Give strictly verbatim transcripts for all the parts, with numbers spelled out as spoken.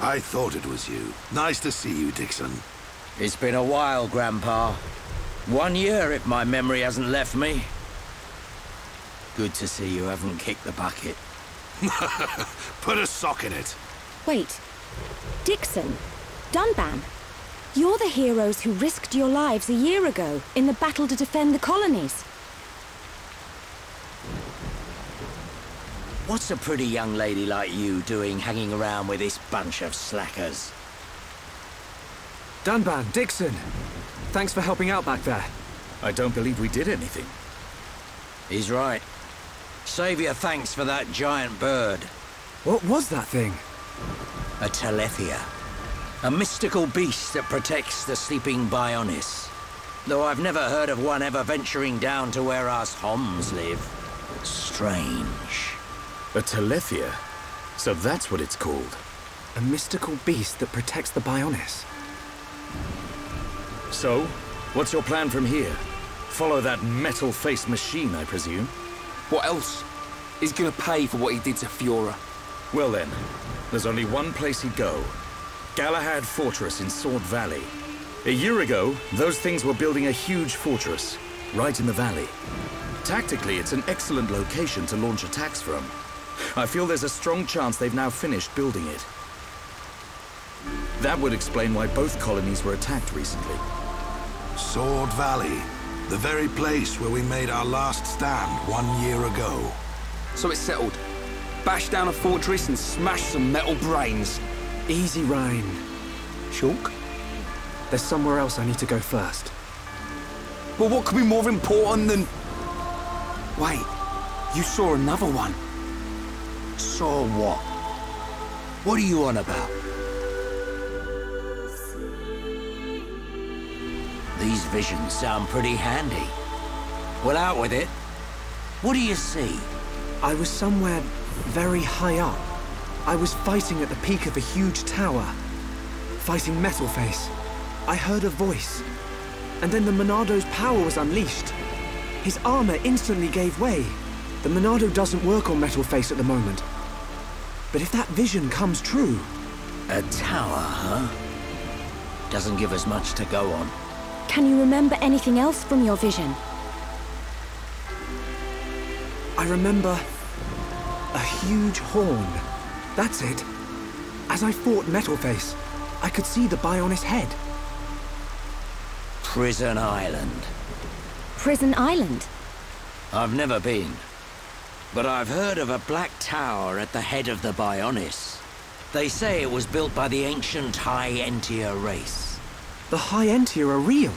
I thought it was you. Nice to see you, Dixon. It's been a while, Grandpa. One year, if my memory hasn't left me. Good to see you haven't kicked the bucket. Put a sock in it. Wait. Dixon. Dunban. You're the heroes who risked your lives a year ago in the battle to defend the colonies. What's a pretty young lady like you doing hanging around with this bunch of slackers? Dunban, Dixon. Thanks for helping out back there. I don't believe we did anything. He's right. Save your thanks for that giant bird. What was that thing? A Telethia. A mystical beast that protects the sleeping Bionis. Though I've never heard of one ever venturing down to where us Homs live. Strange. A Telethia? So that's what it's called. A mystical beast that protects the Bionis. So, what's your plan from here? Follow that metal-faced machine, I presume? What else? He's gonna pay for what he did to Fiora. Well then, there's only one place he'd go. Galahad Fortress in Sword Valley. A year ago, those things were building a huge fortress, right in the valley. Tactically, it's an excellent location to launch attacks from. I feel there's a strong chance they've now finished building it. That would explain why both colonies were attacked recently. Sword Valley. The very place where we made our last stand one year ago. So it's settled. Bash down a fortress and smash some metal brains. Easy, Ryan. Shulk? There's somewhere else I need to go first. Well, what could be more important than... Wait, you saw another one. Saw what? What are you on about? These visions sound pretty handy. Well, out with it. What do you see? I was somewhere very high up. I was fighting at the peak of a huge tower. Fighting Metalface. I heard a voice. And then the Monado's power was unleashed. His armor instantly gave way. The Monado doesn't work on Metalface at the moment. But if that vision comes true... A tower, huh? Doesn't give us much to go on. Can you remember anything else from your vision? I remember... a huge horn. That's it. As I fought Metalface, I could see the Bionis head. Prison Island. Prison Island? I've never been. But I've heard of a black tower at the head of the Bionis. They say it was built by the ancient High Entia race. The High Entia are real?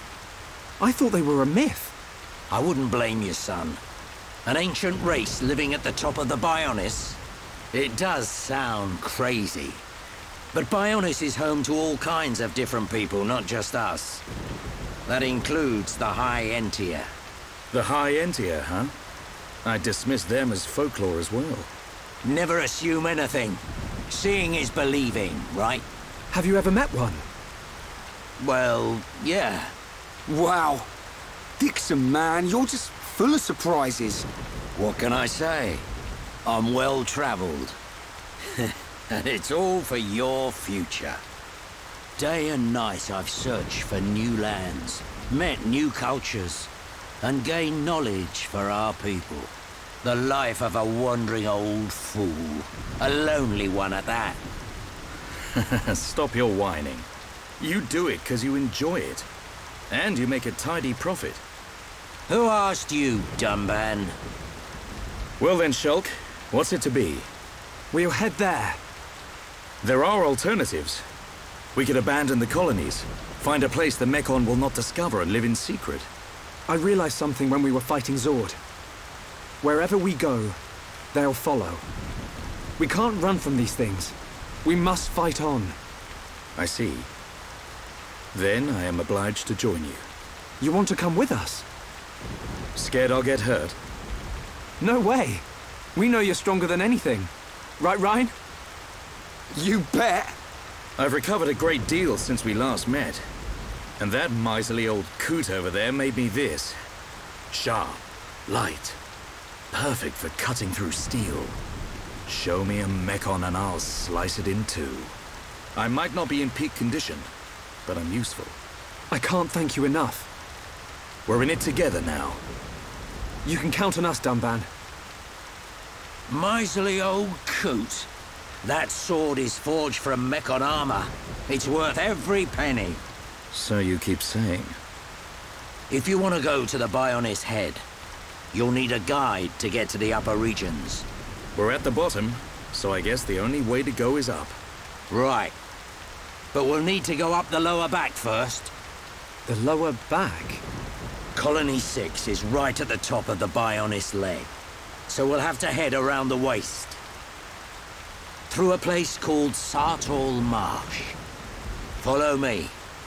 I thought they were a myth. I wouldn't blame you, son. An ancient race living at the top of the Bionis? It does sound crazy. But Bionis is home to all kinds of different people, not just us. That includes the High Entia. The High Entia, huh? I dismiss them as folklore as well. Never assume anything. Seeing is believing, right? Have you ever met one? Well, yeah. Wow. Dixon, man, you're just full of surprises. What can I say? I'm well-traveled. And it's all for your future. Day and night I've searched for new lands, met new cultures, and gained knowledge for our people. The life of a wandering old fool. A lonely one at that. Stop your whining. You do it because you enjoy it. And you make a tidy profit. Who asked you, Dunban? Well then, Shulk, what's it to be? We'll head there. There are alternatives. We could abandon the colonies, find a place the Mechon will not discover and live in secret. I realized something when we were fighting Zord. Wherever we go, they'll follow. We can't run from these things. We must fight on. I see. Then I am obliged to join you. You want to come with us? Scared I'll get hurt? No way. We know you're stronger than anything. Right, Ryan? You bet. I've recovered a great deal since we last met. And that miserly old coot over there made me this. Sharp, light, perfect for cutting through steel. Show me a Mechon and I'll slice it in two. I might not be in peak condition, but I'm useful. I can't thank you enough. We're in it together now. You can count on us, Dunban. Miserly old coot. That sword is forged from Mechon armor. It's worth every penny. So you keep saying. If you want to go to the Bionis Head, you'll need a guide to get to the upper regions. We're at the bottom, so I guess the only way to go is up. Right. But we'll need to go up the lower back first. The lower back? Colony six is right at the top of the Bionis leg. So we'll have to head around the waist. Through a place called Sartall Marsh. Follow me.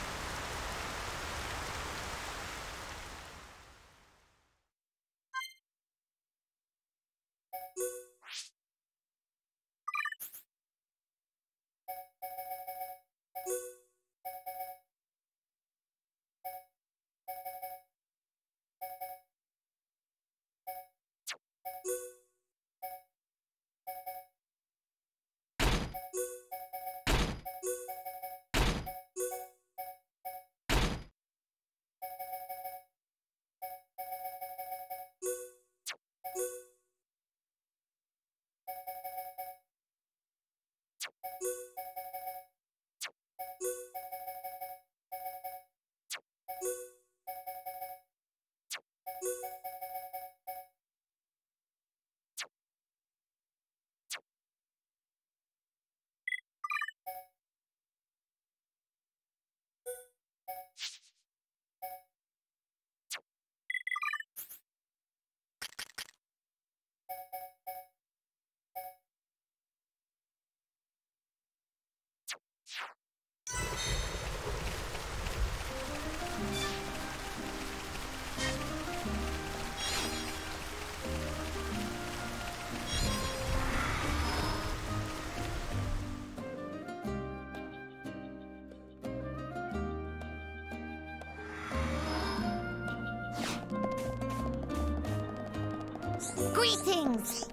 Greetings!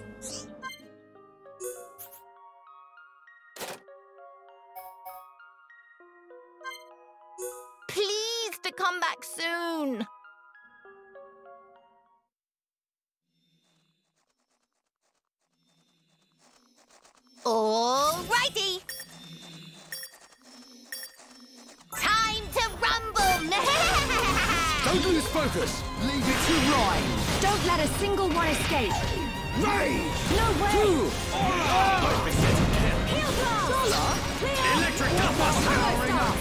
Please to come back soon! Alrighty! Time to rumble! Don't lose focus! Leave it to Rhyme! Don't let a single one escape. Rage! No way! Two! I've been getting hit! Heal blast! Clear! Electric Gutbuster! Powering up!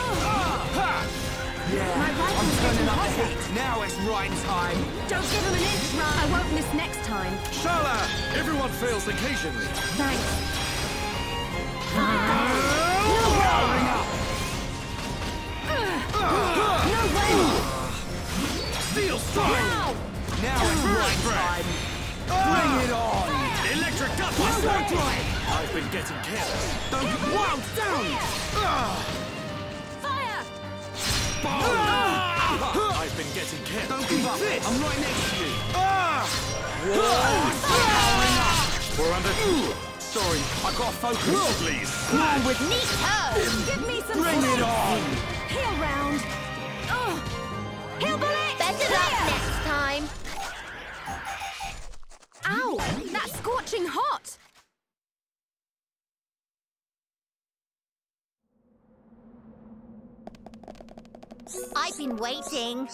Yeah, My rifle's I'm turning getting up the hotter. heat. Now it's Rhyme time! Don't give him an inch, Run. I won't miss next time. Shala! Everyone fails occasionally. Thanks. Powering up! No way! Steel strike! Now! Now it's Rhyme time! Bring it on! Electric Gutbuster! I've been getting careless. Don't get wound down! Fire! I've been getting careless. Don't give up. I'm right next to you. We're under... Sorry, I got focus. Please. Cool with Nico! Give me some Bring it space. on! Heal round. Oh. Heal bullet! Better luck next time! Ow! That's scorching hot! I've been waiting.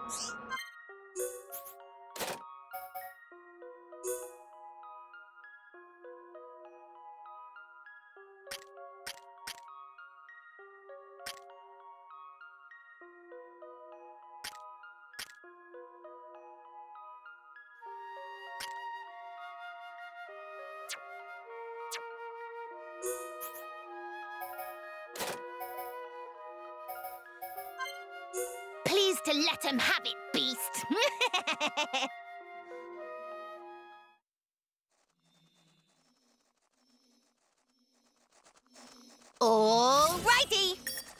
Please to let him have it, beast. Alrighty.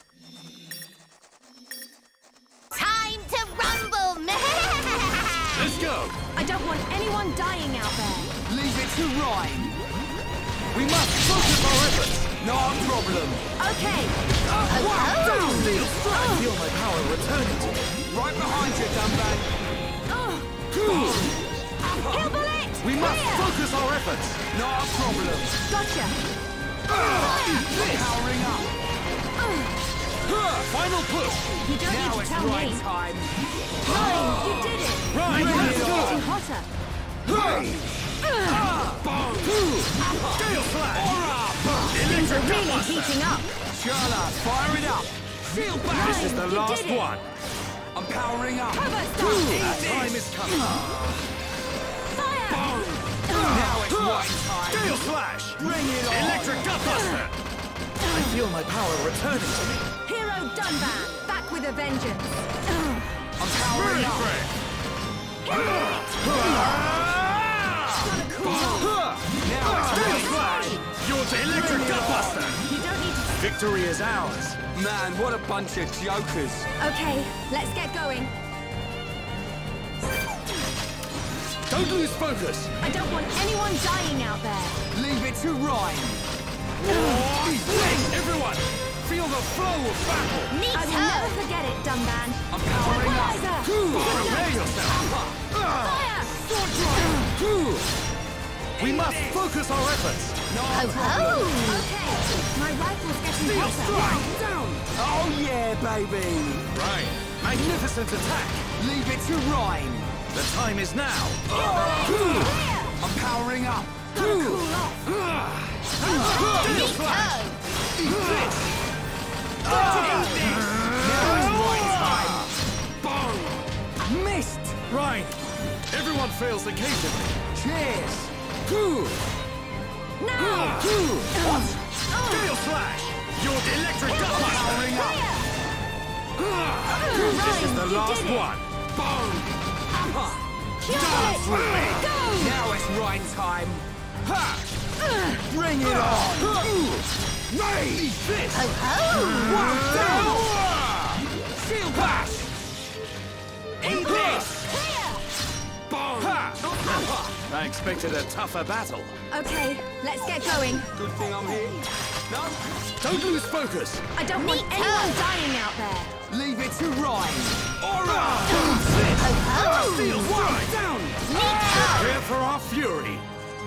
Time to rumble. Let's go! I don't want anyone dying out there. Leave it to Rhyme. We must focus our efforts. No problem. Okay. Oh, wow! Down! Steel strike! I feel my power returning to me. Right behind you, Dunban. Heal bullet! We must Clear. focus our efforts. No problem. Gotcha. Powering up. Final push. You don't Now need to it's tell right me. time. Ryan, you did it. Right, My let's rifle's go. getting hotter. Gale flash. Things are Electric really Gunbuster. heating up. Charlotte, fire it up. Seal back. This is the Ryan, you last did it. one. I'm powering up. Cover Our stuff. time is coming. Fire. Now it's right time. Gale flash. Bring it on. Electric Gunbuster. I feel my power returning to me. Hero Dunban, back with a vengeance. I'm powering up. Now it's Gale right flash. time. Your electric Gunbuster. You don't need to... Victory is ours. Man, what a bunch of jokers. Okay, let's get going. Don't lose focus. I don't want anyone dying out there. Leave it to Ryan. Everyone, feel the flow of battle. Me I will too. never forget it, Dunban. I'm powering up. Tranquilizer! Prepare yourself. Fire! We must focus our efforts. No Oh, problem. oh. Okay, my rifle's getting Steel hotter. strike. Down. Oh yeah, baby. Right. Magnificent attack. Leave it to Ryan. The time is now. Clear! I'm powering up. Gotta cool off. Steel flash. Eat this. Now it's right time. Missed. Right. Everyone fails occasionally. Cheers. Now! Steel flash. Your electric gunbuster. Powering up. This is the You last did it. one. Dance with me. Go! Now it's right time. Bring it on. Eat this. Oh, Shield bash. Eat this. I expected a tougher battle. Okay, let's get going. Good thing I'm here. No, Don't lose focus. I don't want Me anyone too. dying out there. leave it to Ryan. Aura. oh. Steel strike. Down. Prepare for our fury.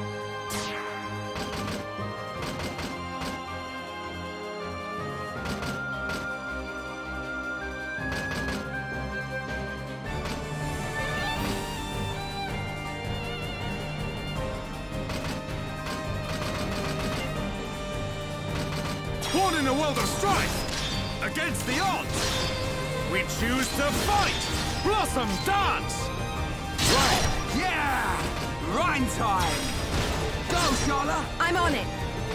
Born in a world of strife, against the odds, we choose to fight. Blossom dance. Right. Yeah. Ryan time. Go, Charlotte. I'm on it.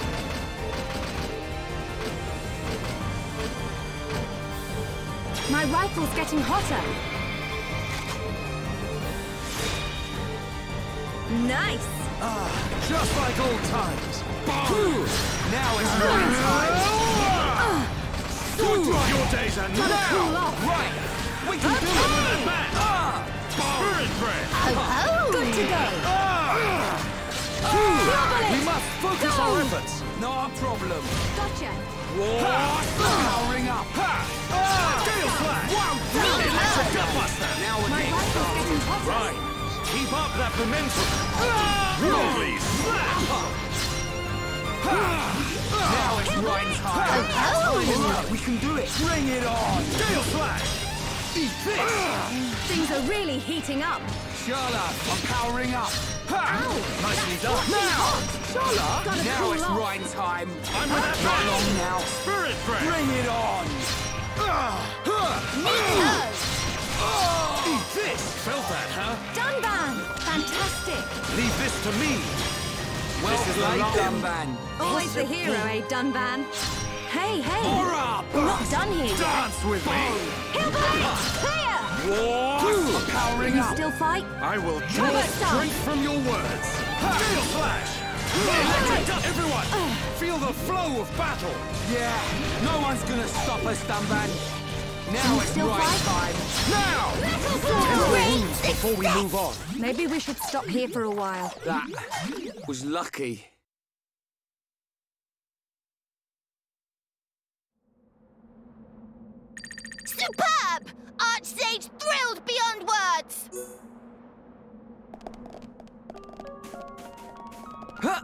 My rifle's getting hotter. Nice. Just like old times. Now it's Ryan time. Your days are Gotta cool now. off. Right. We can do Okay. it. Man. Spirit breath. Oh, Good to go. We must focus Go. our efforts. No problem. Gotcha. Powering up. Gale flash. Electric Gunbuster. Now we're My getting rifle's started. getting hotter. Right. Keep up that momentum. Holy slap. Now it's Ryan time. oh. We can do it. Bring it on. Gale flash. Eat this. Things are really heating up. Charlotte, I'm powering up. Nicely done. Now. Charlotte. Gotta Now cool it's off. Ryan time. I'm with that Not man. long now. Spirit breath. Bring it on. Eat this. Felt that, huh? Dunban! Fantastic. Leave this to me. Well This is the played, last- Dunban. Always the hero, eh, Dunban? Hey, hey! Aura. We're not done here yet. Dance with me. Heal bullet! Clear! I'm powering You up. still fight? I will Cover draw stuff. strength from your words. Gale flash. Electric gun. Everyone, feel the flow of battle. Yeah. No one's gonna stop us, Dunban. Now You it's still Ryan fight? time. Now. Wounds before we move on. Maybe we should stop here for a while. That was lucky. Superb! Archsage thrilled beyond words! Huh.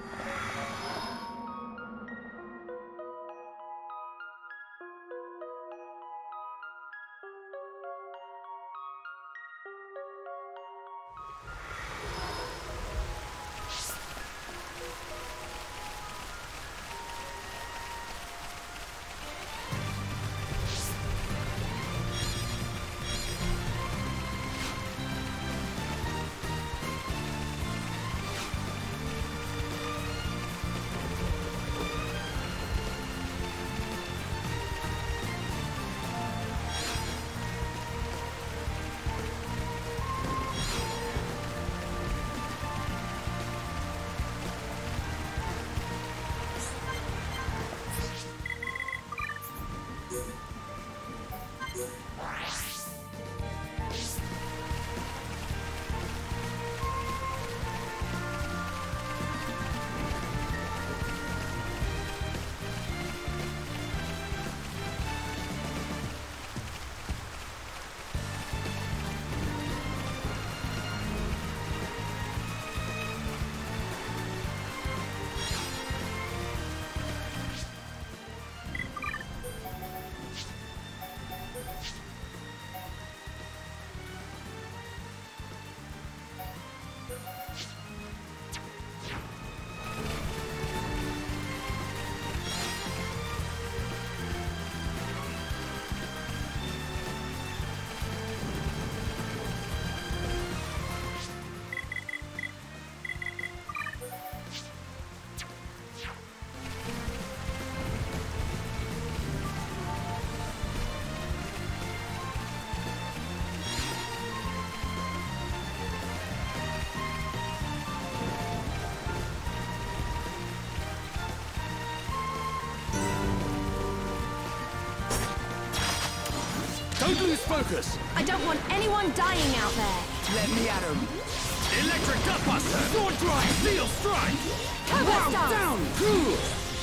Don't lose focus! I don't want anyone dying out there. Let me at him! Electric Gutbuster! Sword Drive! Steel Strike! Cobra Star! Down! Cool!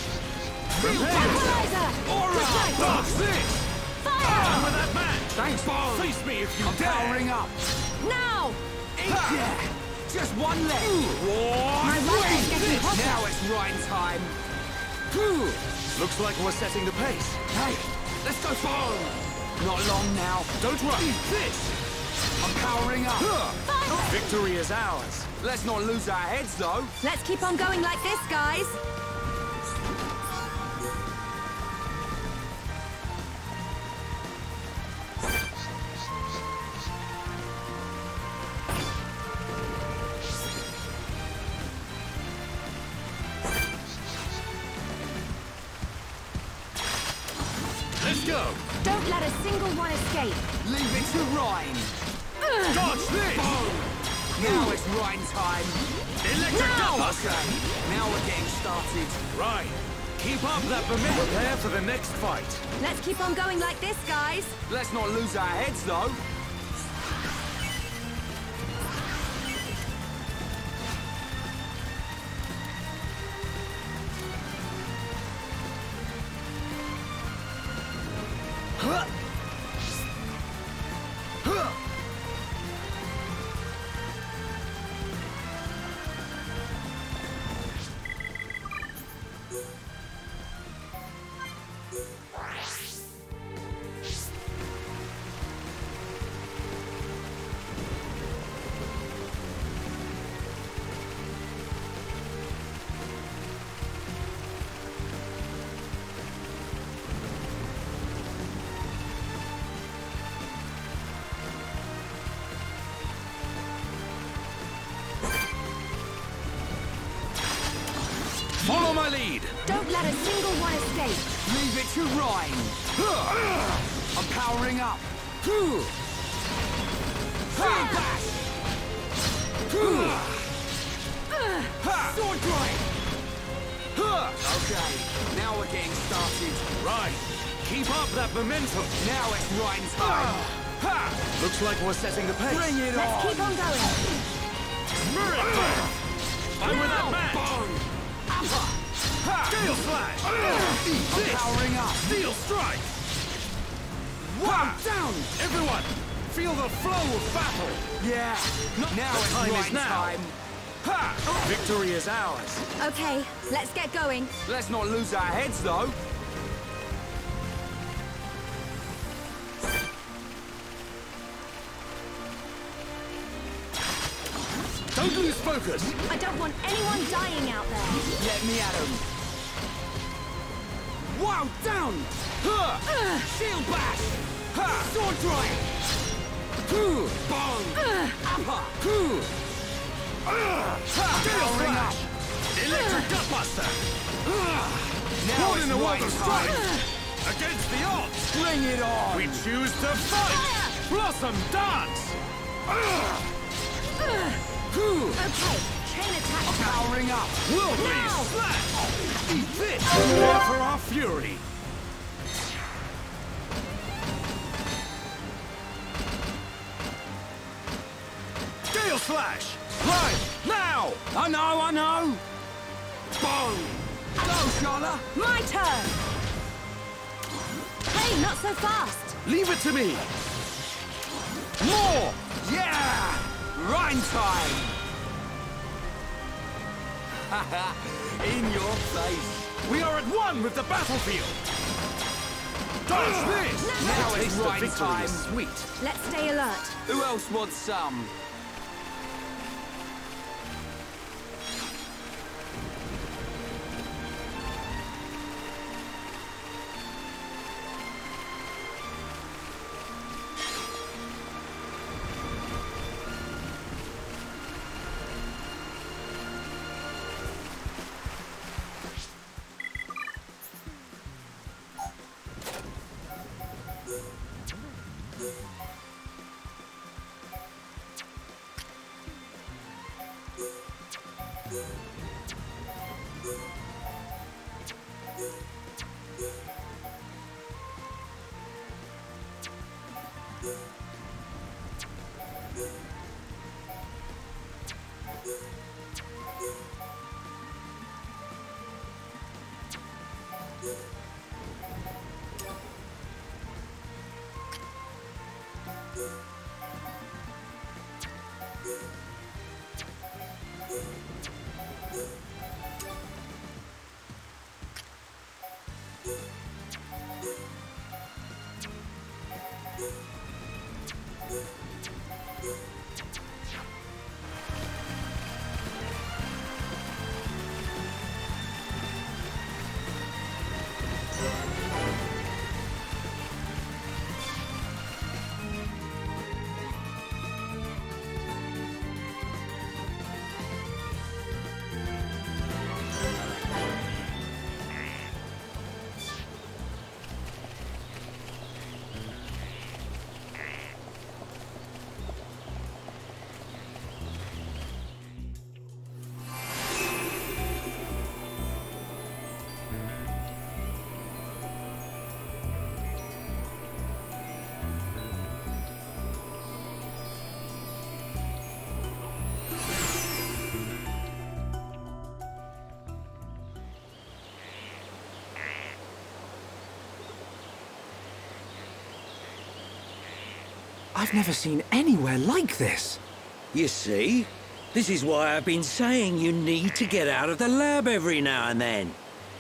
Equalizer! Aura! Box this! Fire! I'm with that man! Thanks, Bob. Face me if you I'm dare! powering up. Now! Yeah. Just one left. My right is getting hotter. Now it's Rhine time. Looks like we're setting the pace. Hey, let's go forward. Not long now. Don't run! This! I'm powering up. Fire! Victory is ours. Let's not lose our heads, though. Let's keep on going like this, guys. Let's go! Don't let a single one escape. Leave it to Rhine. Dodge this! Now it's Rhine time. Electric Now! Gutbuster! Now we're getting started. Right. Keep up that momentum. Prepare for the next fight. Let's keep on going like this, guys. Let's not lose our heads, though. Huh. Huh. Follow my lead. Don't let a single one escape. Leave it to Rhine. I'm powering up. Bash. Sword drive. Okay, now we're getting started. Right. Keep up that momentum. Now it's Rhine's time. Looks like we're setting the pace. Bring it Let's on. keep on going. I'm with that man. Upper. Steel Slash. I'm powering up. Steel Strike. Wow, down! Everyone, feel the flow of battle! Yeah, Not now the it's time right is now. time! Ha! Victory is ours! Okay, let's get going. Let's not lose our heads, though! Don't lose focus! I don't want anyone dying out there. Let me at him! Wow, down! Ha! Uh, Shield bash! Ha! Sword drive! Hoo! Bong! Uh, Upper! Hoo! Uh, ha! Powering up! Electric Gutbuster! Uh, now What it's in the world right of time. strike? Against the odds! Bring it on! We choose to fight! Blossom dance! Uh, Hoo! Okay, chain attack time. Powering up! Worldly Now! slash! Eat this! Prepare for our fury! Gale slash! Right, now! I know, I know! Bong! Go, Shala! My turn! Hey, not so fast! Leave it to me! More! Yeah! Rhyme time! In your face! We are at one with the battlefield! Dodge this! Now The it's taste of rhyme victory time! is sweet. Let's stay alert. Who else wants some? I've never seen anywhere like this. You see? This is why I've been saying you need to get out of the lab every now and then.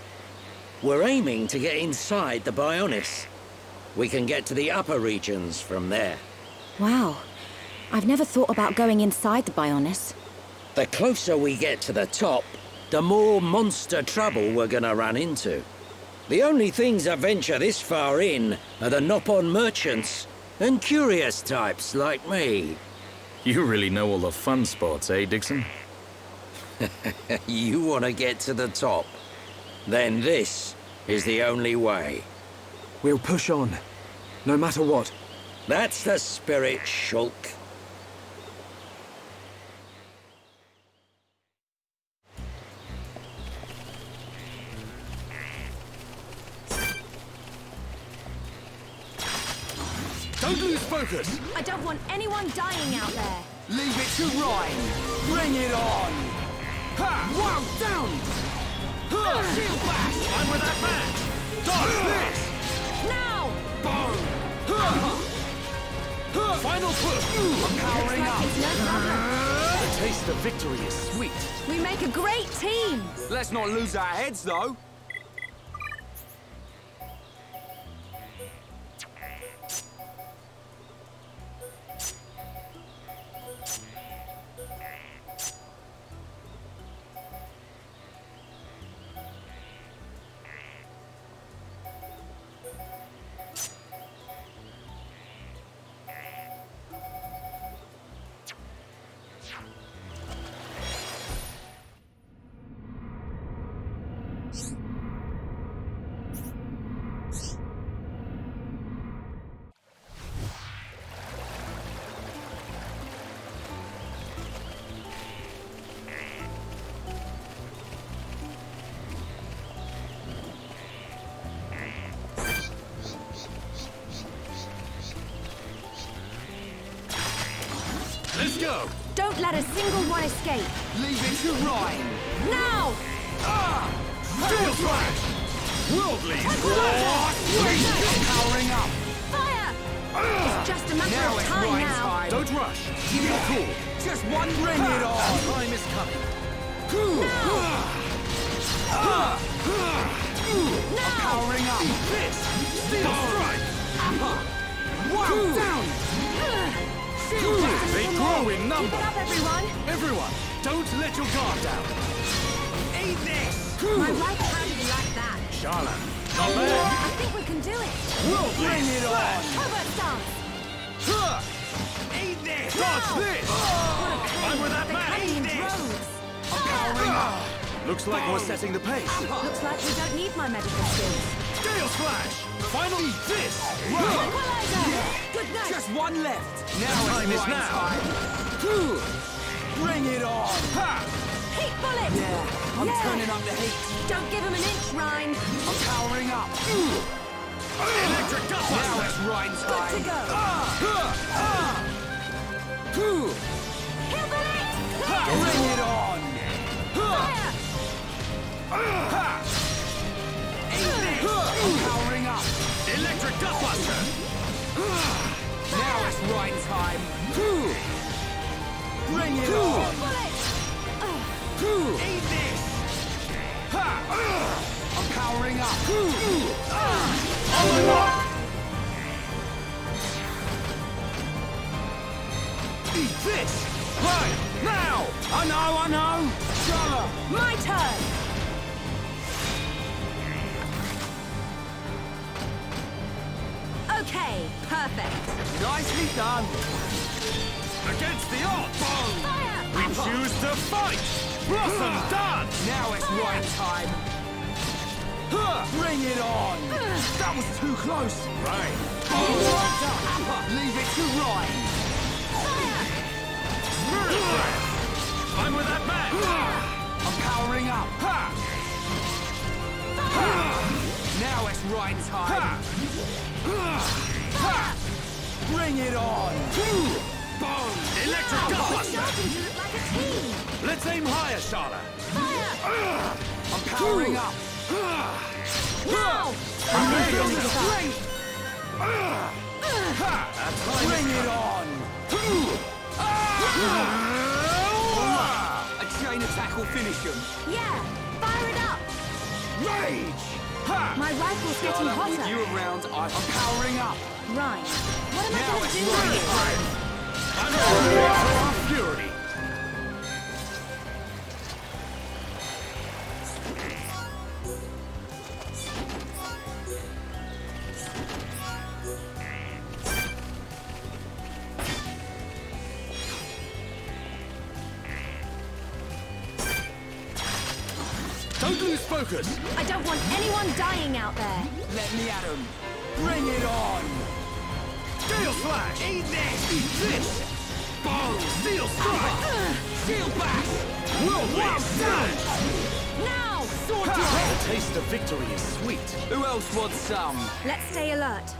We're aiming to get inside the Bionis. We can get to the upper regions from there. Wow. I've never thought about going inside the Bionis. The closer we get to the top, the more monster trouble we're gonna run into. The only things that venture this far in are the Nopon merchants and curious types like me. You really know all the fun spots, eh, Dixon? You want to get to the top? Then this is the only way. We'll push on, no matter what. That's the spirit, Shulk. Don't lose focus! I don't want anyone dying out there. Leave it to Rhyme! Bring it on! Ha! Wow, down! Ha! Shield bash! I'm with that man! Dodge this! Now! Bong! Ha! Final push! I'm powering up! It's no problem. The taste of victory is sweet. We make a great team. Let's not lose our heads, though. Let's go! Don't let a single one escape. Leave it to Ryan! Now! Ah! Steel Slash! Worldly! What? Powering up! Fire! It's just a matter Now of it's time Ryan's now. time! Don't rush. Keep it cool. Just one bring it on! Time is coming. I'm powering up! This! Steel strike! Wow! Down! They grow in Keep number. it up, everyone. Everyone, don't let your guard down. Eat this! My right hand will like that. Shala, not bad. I think we can do it. We'll bring it on! Cobra stance. Eat this! Dodge this! What a pain. I'm with that They're man. coming in Eat this. droves. I'm powering up! Looks like we're setting the pace. Looks like we don't need my medical skills. Gale Slash! Finally, this! Equalizer! Good night. Just one left! Now Time it's is Ryan's now. time! Bring it on! Ha! Heat bullet! Yeah, I'm Yeah. turning up the heat! Don't give him an inch, Ryan. I'm powering up! Electric Now Gutbuster! it's Ryan's Good time! to go. Bring Heal bullet! it on! Fire! Eat this! I'm powering up! Electric Gutbuster! Now it's Ryan's time! Bring it Heal on! bullet! Eat this! I'm powering up! Eat this! Right, now! I know, I know! Shala! My turn! Okay, perfect. Nicely done! Against the odds! Fire! We choose to fight! Blossom done! Now it's Ryan's time! Bring it on! That was too close! Right. Leave it to Ryan! Spirit Breath! I'm with that man! I'm powering up! Now it's Ryan's time! Bring it on! Boom! Electric We're Gutbuster! starting to look like a team. Let's aim higher, Shala! Fire! I'm powering up! Now! I'm ready to fight! Bring it on! A chain attack will finish him! Yeah! Fire it up! Rage! My rifle's getting With hotter. you around, I'm powering up! Right. What am I Now going to it's do Ryan's now? time! I'm ready for our fury! Don't lose focus! I don't want anyone dying out there. Let me at him! Bring it on! Gale Slash! Eat this! Eat this! Boom! Steel Strike! Steel bash! Whirlwind Smash! Now! Sword The drive! taste of victory is sweet. Who else wants some? Let's stay alert.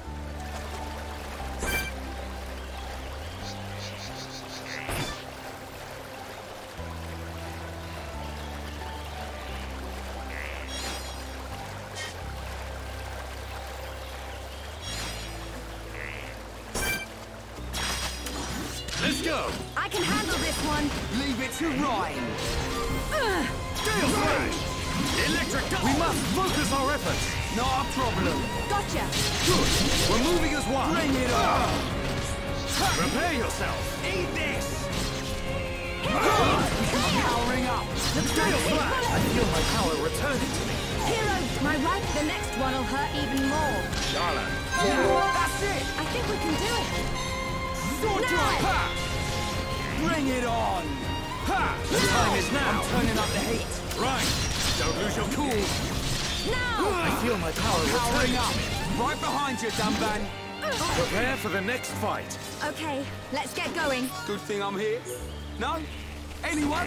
Let's go! I can handle this one. Leave it to Ryan. Ugh. Gale Flash! Electric Dart! We must focus our efforts! Not a problem. Gotcha. Good! We're moving as one! Bring it on. Prepare yourself! Eat this. Hero! Powering up. Gale Flash! I feel my power returning to me! Hero! My right, the next one will hurt even more. Charlotte! Yeah, that's it. I think we can do it. Sword No. drive. Ha! Bring it on. Ha! The time is now! I'm turning up the heat. Right! Don't lose your cool! Now! I feel my power Powering returning up. to me! Right behind you, Dunban. Prepare for the next fight! Okay, let's get going. Good thing I'm here. No? Anyone?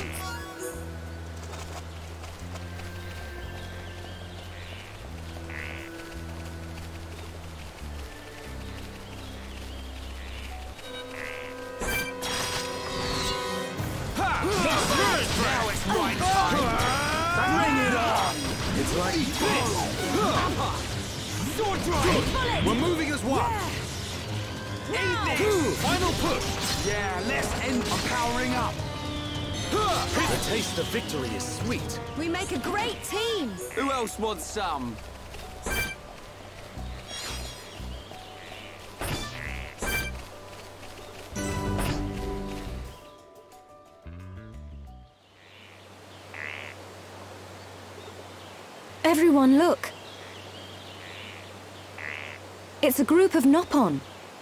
Ha! Now it's right time. Bring it on. It's like this! Sword drive. We're moving as one! Now! Final push! Yeah, let's end. I'm powering up. The taste of victory is sweet. We make a great team. Who else wants some? Everyone, look. It's a group of Nopon.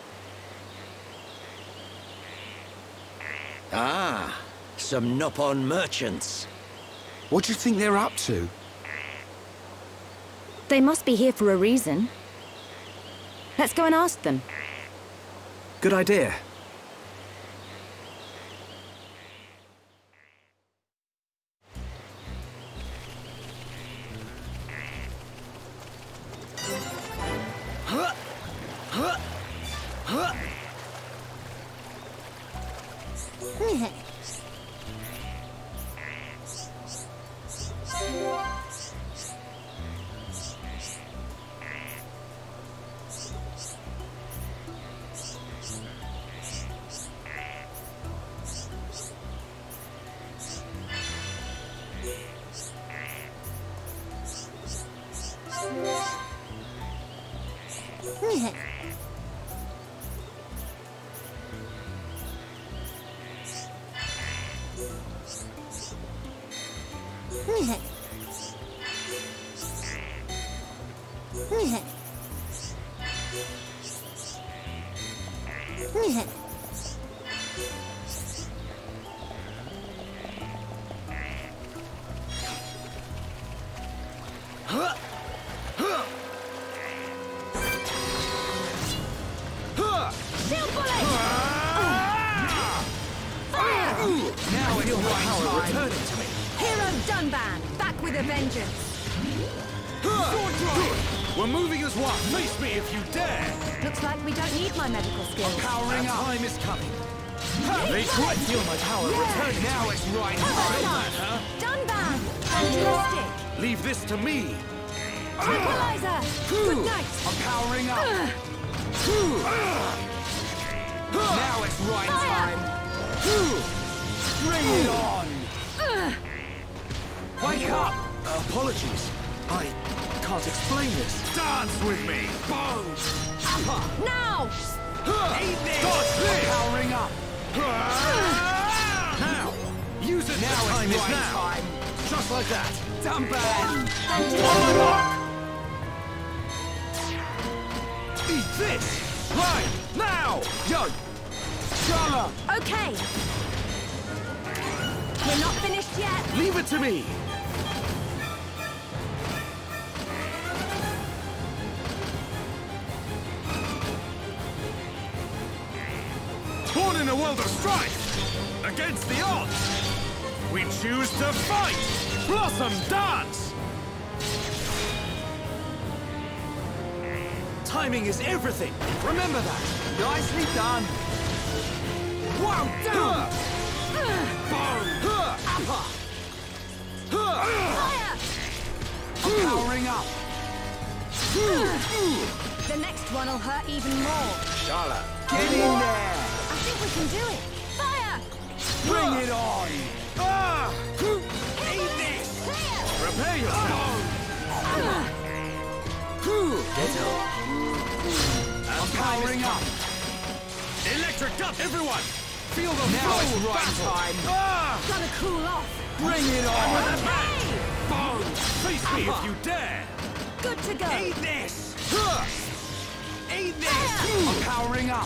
Ah, some Nopon merchants. What do you think they're up to? They must be here for a reason. Let's go and ask them. Good idea. Now it's right time. Returning to me. Hero Dunban, back with a vengeance. Sword drive. We're moving as one. Face me if you dare. Looks like we don't need my medical skills. Powering Our up. time is coming. They I feel my power returning. Now it's right How time. about that? Dunban, fantastic. Leave this to me. Tranquilizer, good night. I'm powering up. Now it's right Fire. time. Bring it on. Wake up. Apologies. I can't explain this. Dance with me. Boom. Now! Eat this. Dodge this. Powering up. Now, use it. Now the time it's is right now. time. Just like that. Dunban. Eat this. Right now. Yo. Charlotte. Okay. We're not finished yet. Leave it to me. Born in a world of strife, against the odds, we choose to fight! Blossom dance! Timing is everything, remember that! Nicely done. Wow, down. Fire! I'm powering up. The next one will hurt even more. Charlotte, Get in there. I think we can do it. Fire! Bring it on! Ah! Eat this! Prepare yourself! Get up! I'm powering up! Electric up, everyone! Feel the now it's right time! Ah! Gotta cool off. Bring it on! Bone! Face me if you dare! Good to go. Eat this! Huh. Eat this! I'm powering up!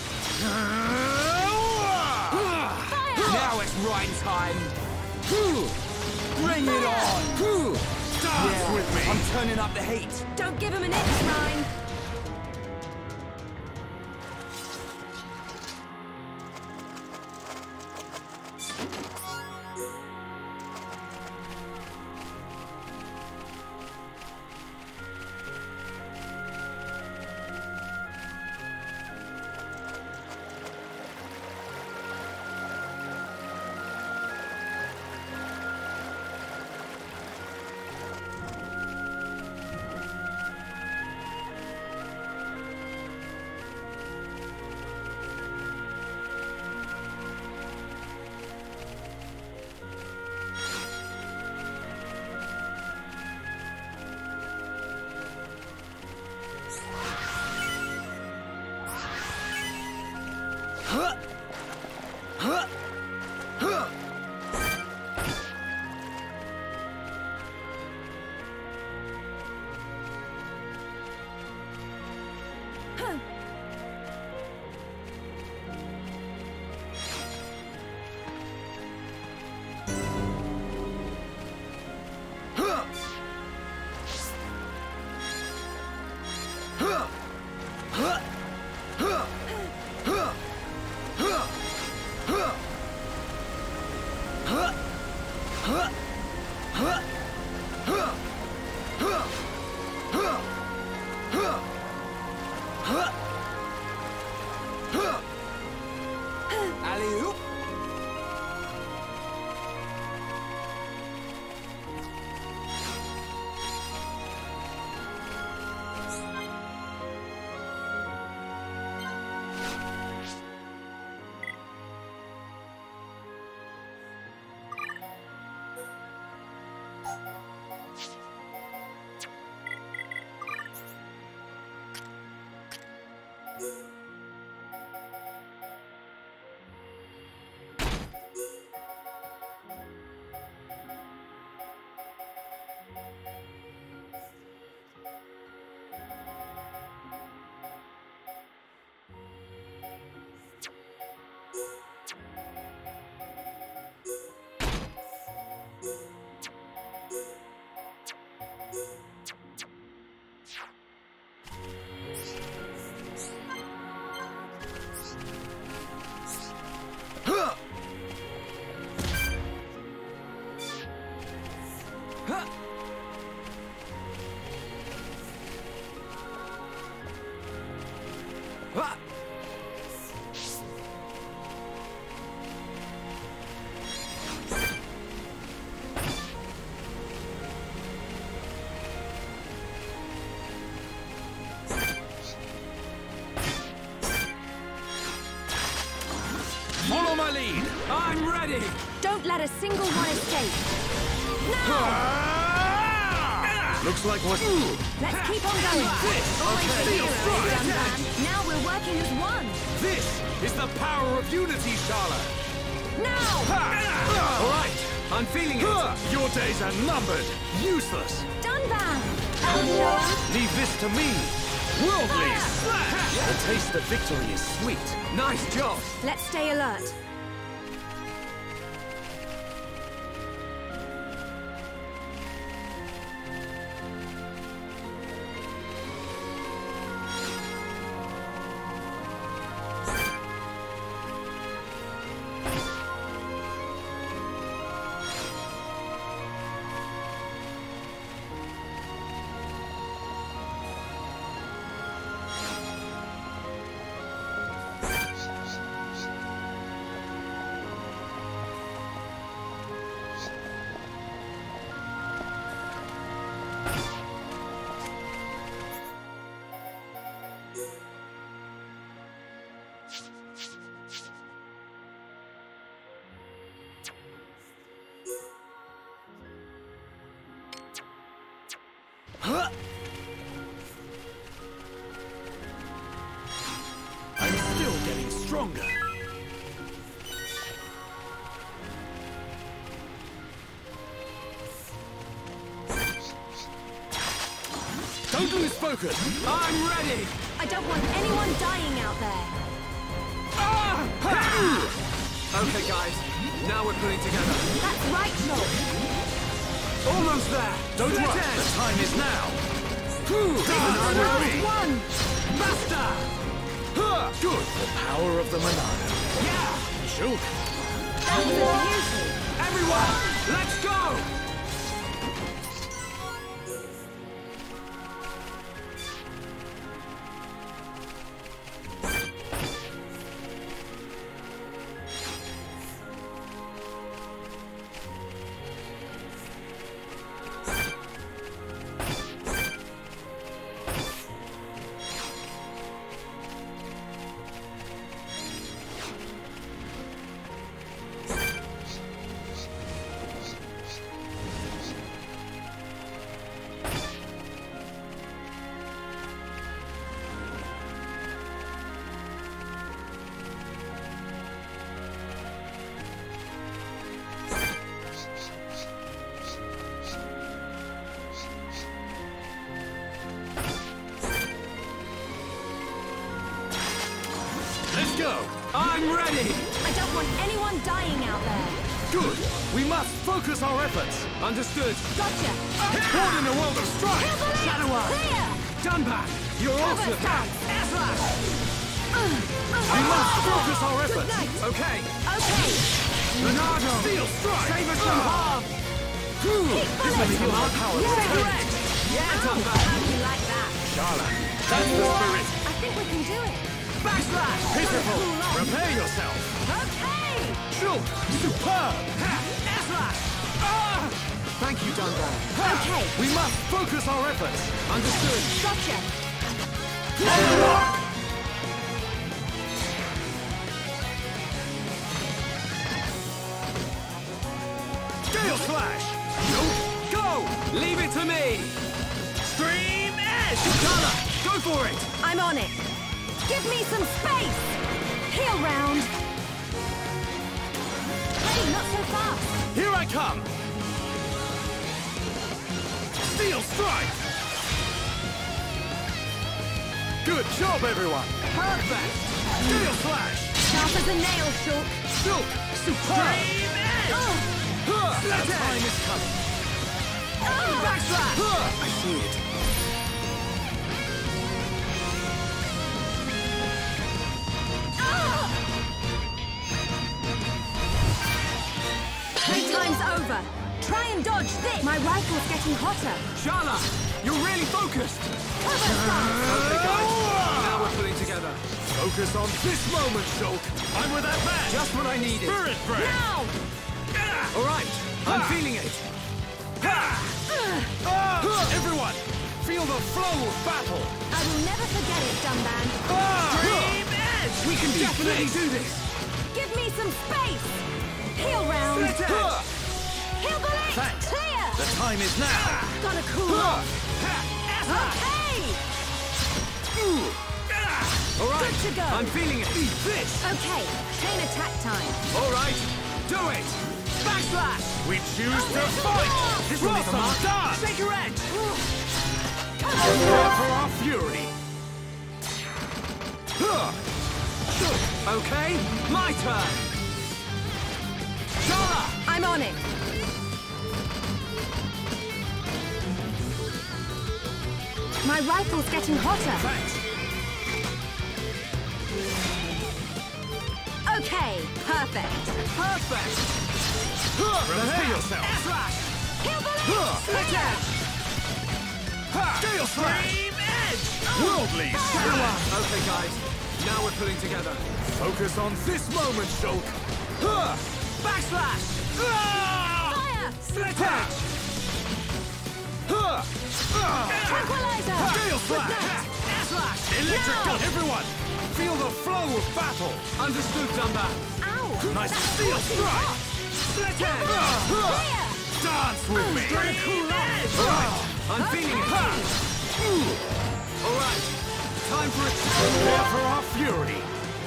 Now it's right time! Bring it on! Dance Yeah, with me! I'm turning up the heat! Don't give him an inch, Ryan. Alley-oop! Follow my lead! I'm ready! Don't let a single one escape. Now! Looks like what... Let's keep on going. Always the hero, Dunban. Now we're working as one. This is the power of unity, Charlotte! Now! All right, I'm feeling it. Your days are numbered. Useless. Dunban! Leave this to me. Worldly slash! The taste of victory is sweet. Nice job! Let's stay alert. Huh? I'm still getting stronger. Don't lose focus! I'm ready! I don't want anyone dying out there. Ah! Okay, guys. Now we're putting together. That's right, Joel. Almost there! Don't rush! The time is now! Round one! Master! Huh. Good! The power of the Monado. Yeah! Shulk! Everyone! Let's go! Let's go! I'm ready! I don't want anyone dying out there. Good! We must focus our efforts! Understood! Gotcha! Born in a world of strife! Heal the link! Shadow Eye! Clear! Dunban! You're Cover also stance! Air Slash! Uh, We must focus our Good efforts! night. Okay! Okay! Monado! Steel strike! Save us from harm! Keep This may bullet. feel our power! Yeah. Correct! Yeah, Dunban! How'd you like that? Shala! That's the spirit! I think we can do it. Backslash! Pitiful! Cool off. Prepare yourself! Okay! Shulk! Superb! Ha! Air Slash! Ah! Thank you, Dunban. Okay. We must focus our efforts! Understood! Gotcha! Gale Slash! Go! Leave it to me! Stream Edge! Kala! Go for it! I'm on it. Give me some space! Heal round! Hey, not so fast! Here I come! Steel Strike! Good job, everyone! Perfect! Gale Slash! Sharp as a nail, Shulk. Shulk! Superb! Oh, Huh. That time is coming! oh. Backslash! Huh. I see it. Playtime's over. Try and dodge this. My rifle's getting hotter. Shala! You're really focused! Cover stance. Okay, guys. Now we're putting together. Focus on this moment, Shulk. I'm with that man. Just what I needed. Spirit breath. Now! All right. I'm feeling it. Everyone, feel the flow of battle. I will never forget it, Dunban. Dream Edge. We can definitely do this. Give me some space. Heal round. Split Edge. Heal the link. Thanks. Clear. The time is now. Gotta cool off. Okay. All right. Good to go. I'm feeling it. Eat this. Okay. Chain attack time. All right. Do it. Backslash. We choose to little fight. more. This will make a Blossom. start. Shake your edge. Cover Prepare for our fury. Okay, my turn. Shala. I'm on it. My rifle's getting hotter. Thanks. Okay, perfect. Perfect. Prepare yourself. Air Slash. Heal the link. Split Clear. edge. Gale Slash. Stream Edge. Worldly Shadow. Okay, guys. Now we're putting together. Focus on this moment, Shulk. Backslash. Fire. Split edge. Tranquilizer. Gale Good Slash. night. Air Slash. Electric Now. gun. Everyone, feel the flow of battle. Understood, Dumba. Ow. Nice That's steel scorching strike. hot. Split edge. Clear. Dance with me. Gotta cool off. Right. I'm feeling it. All right, time for a prepare for our fury.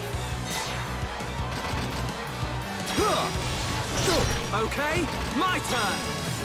Okay, my turn.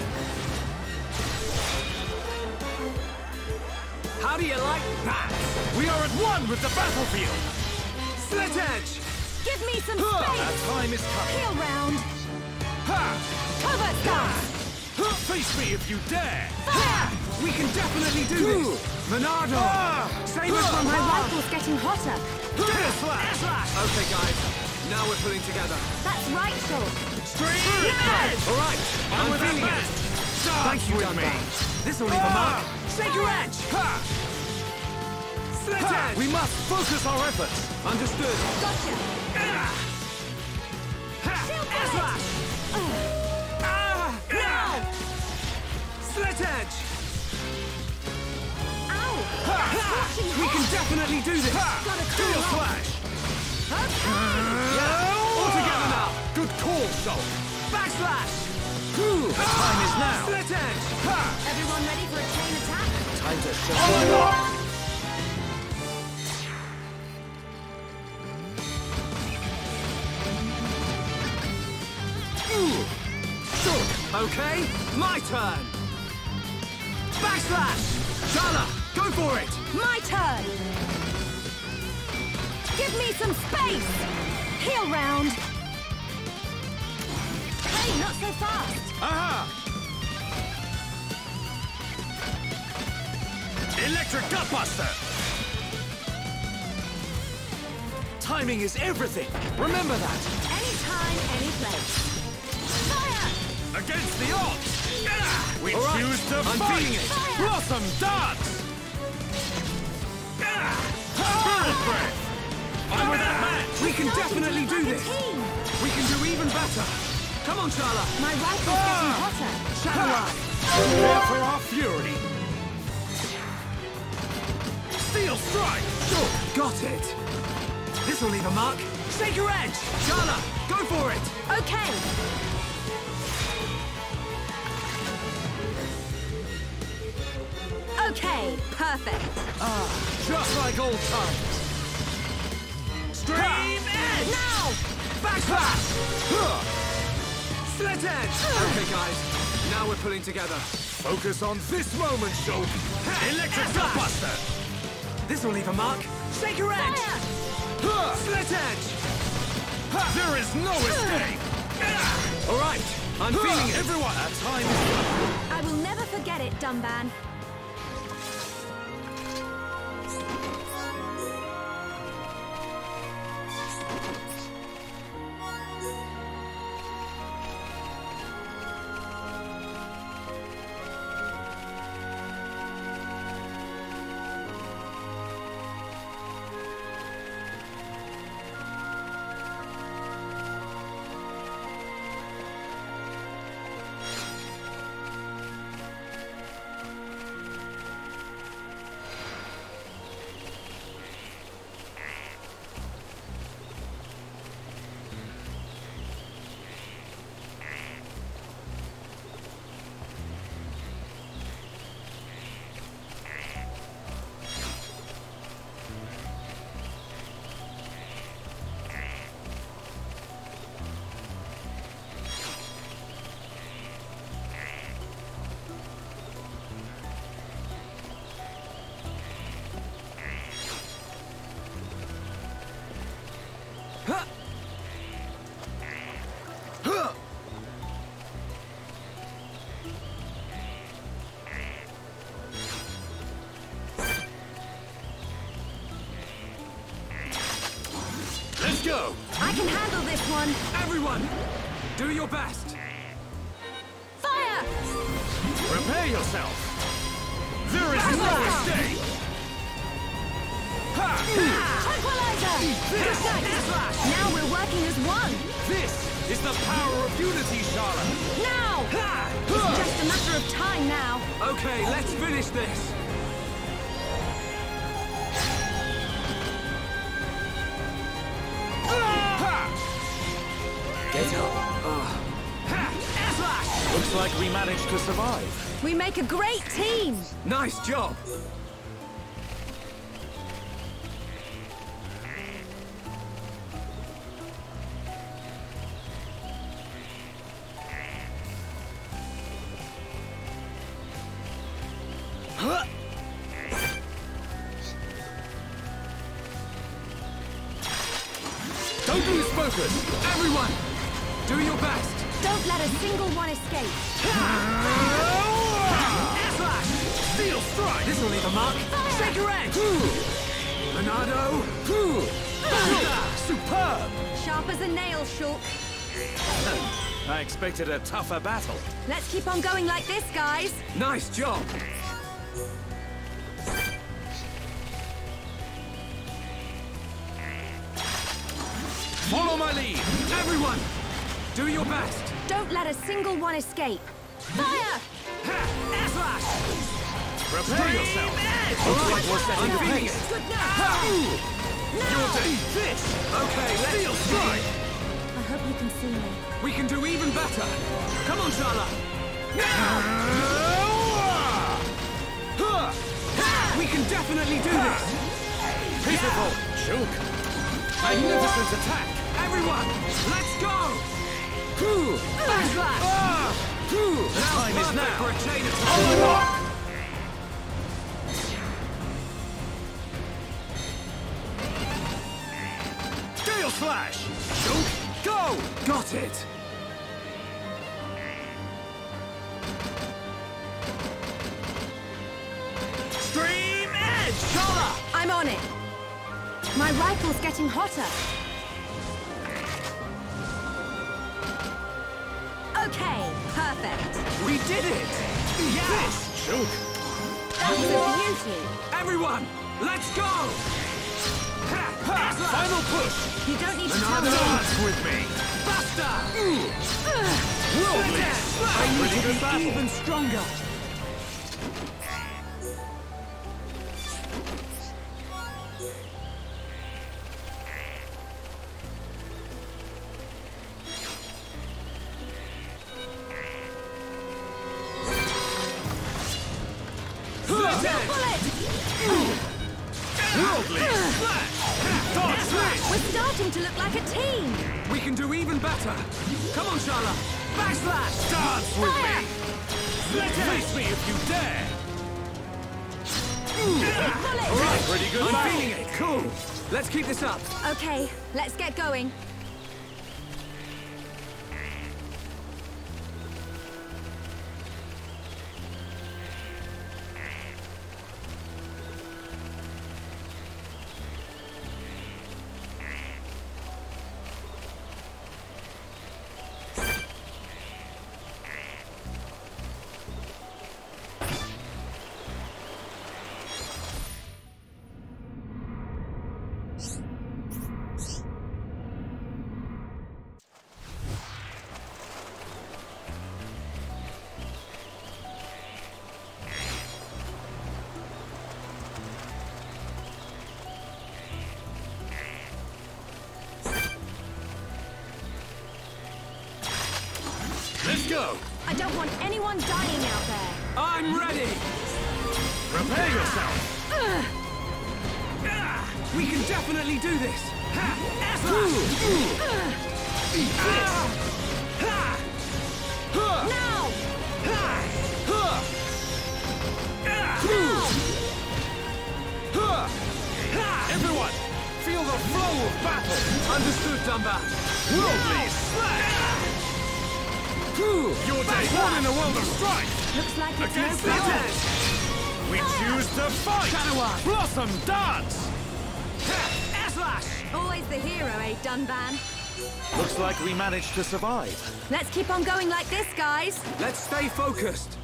How do you like that? We are at one with the battlefield. Slit edge. Give me some Our space! time is coming. Heal round! Ha! Cover stance! Face me if you dare. Fire! We can definitely do this. Monado. Save us from My harm. rifle's getting hotter. Air slash. Okay, guys. Now we're pulling together. That's right, Shaw. Stream. All right. I'm, I'm feeling it. Thank you, Dunban. This will leave a mark. Shake your edge. Ha! Slit edge. We must focus our efforts. Understood. Gotcha. Ah! Ha! Shield Air slash. Ah! Now! Slit edge. Ow! Ha! Ha! Scorching We can hot. definitely do this. Gotta Steel cool off. slash. Okay. All together now. Good call, Soul. Backslash. The time is now. Slit edge. Ha! Everyone ready for a chain attack? Time to shut up. Okay, my turn. Backslash. Shala, go for it. My turn! Give me some space! Heal round! Hey, not so fast! Aha! Electric Gutbuster! Timing is everything. Remember that. Anytime, any place. Fire! Against the odds. We All right, choose to I'm fight. feeling it. Fire! Blossom dance. Spirit breath. I'm with that match. We can definitely do Like a this. team. We can do even better. Come on, Shala. My rifle's getting hotter. Shadow Eye. Prepare for our fury. Steel strike. Sure. Got it. This will leave a mark. Shake your edge. Shala, go for it. Okay. Okay, perfect. Ah, just like old times. Stream edge. Now! Backslash. Huh. Slit edge. Okay, guys. Now we're pulling together. Focus on this moment, Shulk. Electric Gutbuster. This will leave a mark. Shake your edge. Fire! Huh. Slit edge. Ha. There is no escape. Ah. All right. I'm feeling it. Everyone, our time is up. I will never forget it, Dunban. Let's go. I can handle this one. Everyone, do your best. Fire! Prepare yourself. There is no escape. Ha! Tranquilizer! This Nice. is slash. Now we're working as one. This is the power of unity, Shala. Now! Ha! It's just a matter of time now. Okay, let's finish this. Get up. Ha! Air slash. Looks like we managed to survive. We make a great team! Nice job! Don't lose focus! Everyone! Do your best! Don't let a single one escape. Slash! Steel strike! This'll leave a mark! Shake your edge! Monado! Superb! Sharp as a nail, Shulk. I expected a tougher battle. Let's keep on going like this, guys. Nice job! Follow my lead! Everyone! Do your best! Don't let a single one escape. Fire! Slash! Prepare yourself! Looks like we're setting the pace! Good now! Your day! This! Okay, let's... Steel strike! I hope you can see me. We can do even better! Come on, Shala! We can definitely do this! Pitiful! Shulk! Magnificent attack! Everyone, let's go! Backslash! The time is now. For a chain attack! On the mark! Gale Slash! Shulk, go! Got it! Stream Edge! Shala! I'm on it. My rifle's getting hotter. Okay, perfect. We did it! Yes! Shulk! That was a beauty. Everyone, let's go! Final push! You don't need to tell me. Dance with me! Faster! Worldly! I need Pretty to good be battle. even stronger! Worldly! Dodge slash! We're starting to look like a team. We can do even better! Come on, Shala! Backslash! Dance with Fire! me! Face me if you dare! Bullet! Pretty good I'm battle. feeling it! Cool! Let's keep this up! Okay, let's get going. Let's go! I don't want anyone dying out there. I'm ready! Prepare yourself! We can definitely do this! Ha! Eat Now! Everyone, feel the flow of battle! Understood, Dumba! Worldly slash! Your day one in the world of strife! Looks like it's no Against the problem. edge! We choose to fight! Shadoweye. Blossom dance! Always the hero, eh, Dunban? Looks like we managed to survive. Let's keep on going like this, guys. Let's stay focused!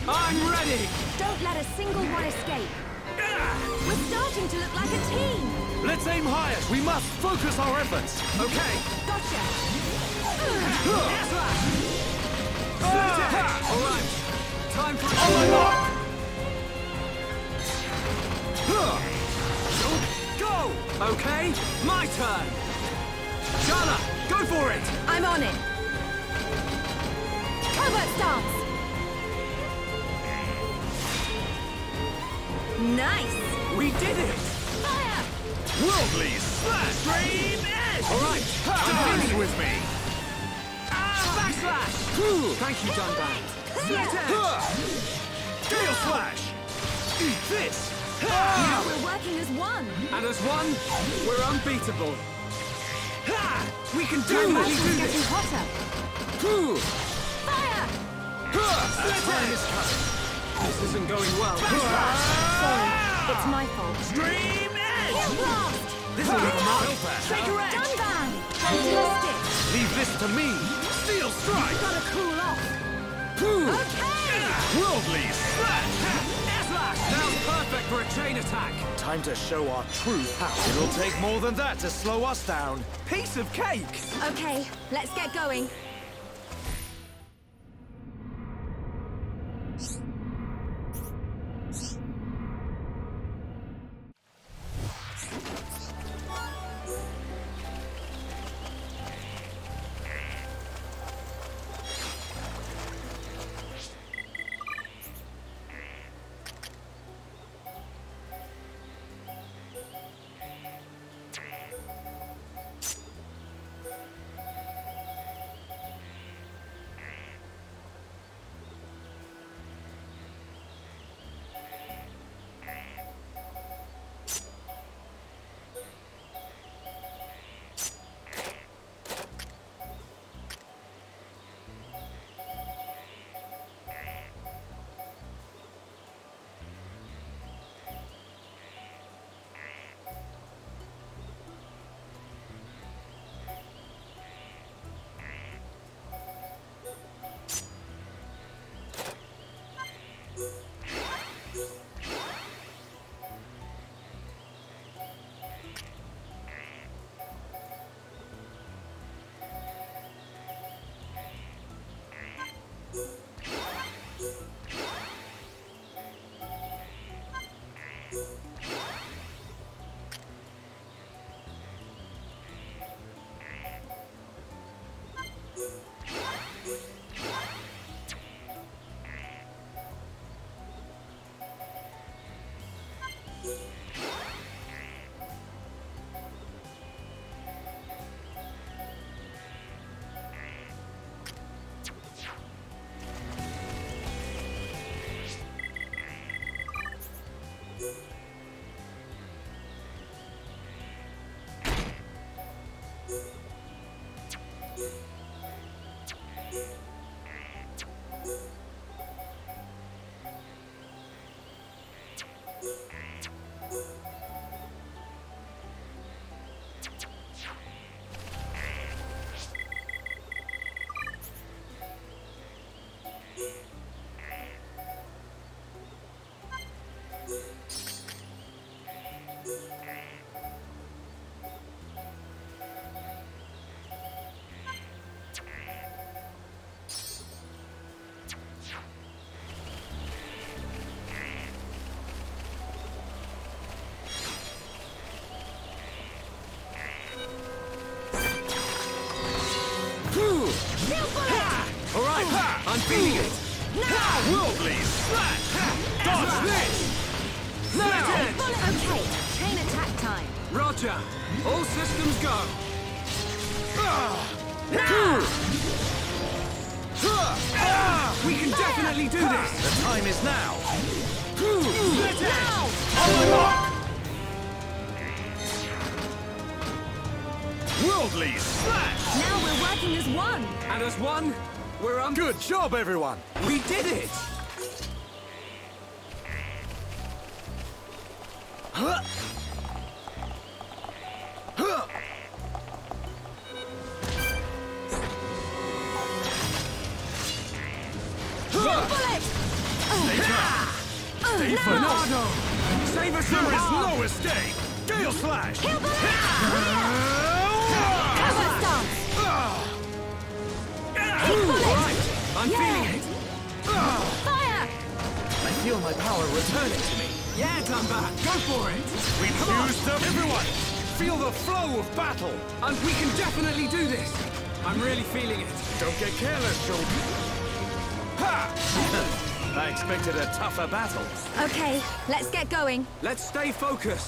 I'm ready! Don't let a single one escape. We're starting to look like a team. Let's aim higher. We must focus our efforts. Okay. Gotcha. All right. Time for On my mark. Go! Okay, my turn. Gala, go for it! I'm on it. Covert stance. Nice. We did it! Fire. Worldly slash. Stream edge. All right, Dance dance with me. Backslash! Thank you, Dunban. Split edge! Gale slash. Eat this. Now we're working as one. And as one, we're unbeatable. Ha! We can My do motion's this! getting hotter. Hoo! Fire. Split edge! This isn't going well. Sorry, it's my fault. Stream edge. Heel blast. This will be mine. Shaker edge. Dunban. Fantastic. Leave this to me. Steel strike. Gotta cool off. Hoo! Okay. Worldly slash. Sounds perfect for a chain attack. Time to show our true power. It'll take more than that to slow us down. Piece of cake. Okay, let's get going. All right, I'm feeling it. Now! Worldly slash. Dodge this. Now! Okay, chain attack time. Roger. All systems go. Now! We can definitely do this. The time is now. Now! On my mark. Worldly slash. Now we're working as one. And as one, we're un- Good job, everyone. We did it! Huh. Huh. Bullet! Stay for Bernardo! Save us from harm! There is no escape! Gale Slash! Kill the Cover stance! Right! I'm Yeah. feeling it! Fire! I feel my power returning to me. Yeah, Dunbar, go for it! We choose to... Everyone! Feel the flow of battle! And we can definitely do this! I'm really feeling it. Don't get careless, children. Ha! I expected a tougher battle. Okay, let's get going. Let's stay focused.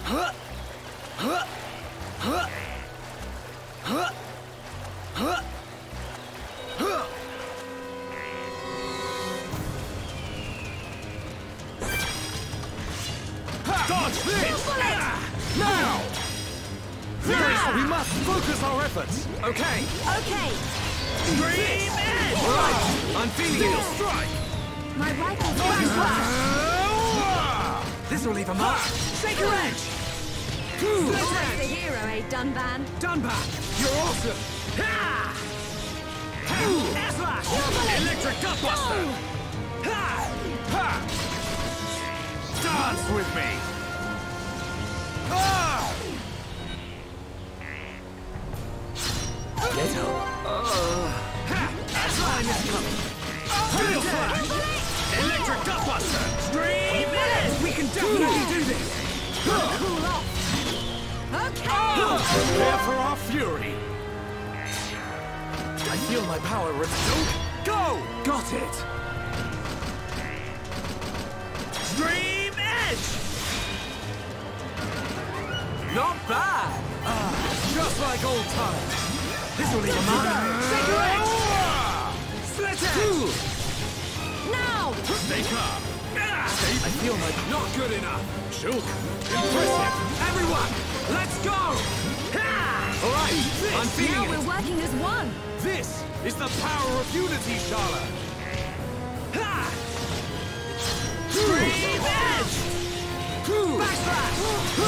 Dodge this! Now! Now! We must focus our efforts. Okay. Okay, Dream Edge! All right. I'm feeling it. Strike! my rifle's back flash. This will leave a mark. Shake your edge! You're the hero, eh, Dunban? Dunbar, you're awesome! Ha! S-Lash! Electric Gutbuster! Ha! Ha! Dance with me! Ah! Get up! Ha! S-Line is coming! Steel Flash! Electric Gutbuster! Stream Edge! We can definitely do this! Cool off. Okay! Prepare for our fury! I feel my power return. Go! Got it! Dream Edge! Not bad! Ah, just like old times. This will leave a mark. Shake your edge! Split edge! Now! Stay calm. Stay. I feel my... Not good enough. Shulk. Impressive. Everyone, let's go! All right, I'm feeling Now it. we're working as one. This is the power of unity, Shala! Ha! Dream Edge! Backslash!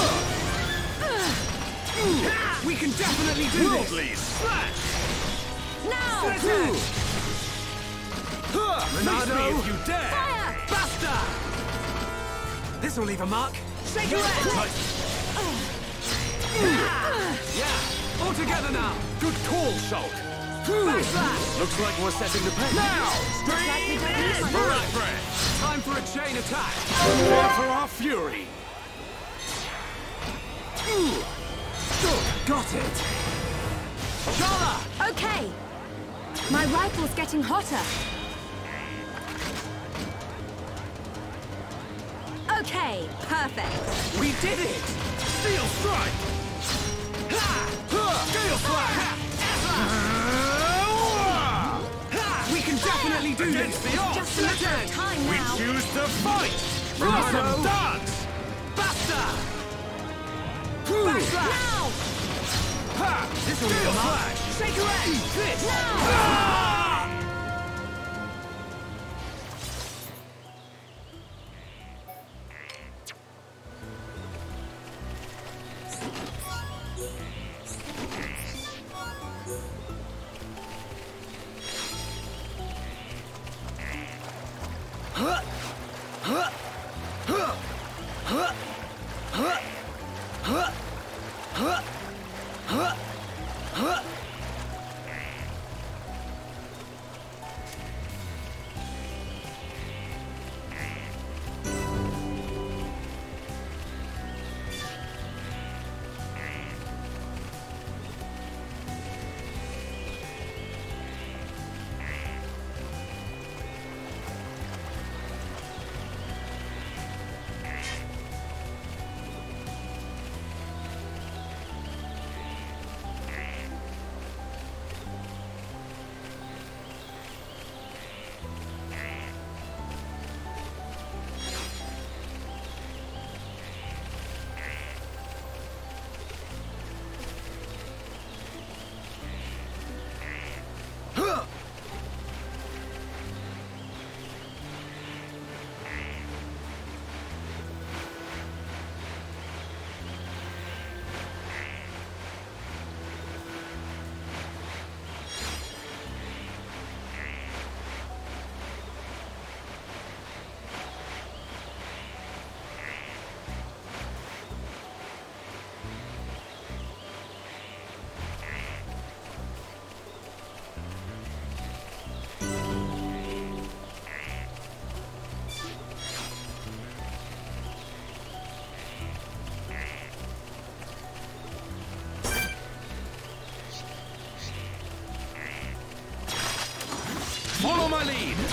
We can definitely do this! Slash! Now! Split Edge! Face me if you dare! Fire! Buster! This will leave a mark. Shake your edge! Yeah! All together now! Good call, Shulk! Backslash! Looks like we're setting the pace. Now! Stream Edge! Right, Brett! Time for a chain attack! Prepare for our fury! Got it! Shala! Okay. My rifle's getting hotter. Okay, perfect. We did it! Steel Strike! Ha! Gale Slash! We can definitely do this! The odds! Just a matter of time We now. choose to fight! Awesome dance! Buster! Backslash! Now! Ha! This will be a flash! Shake your edge! Eat this! Ah!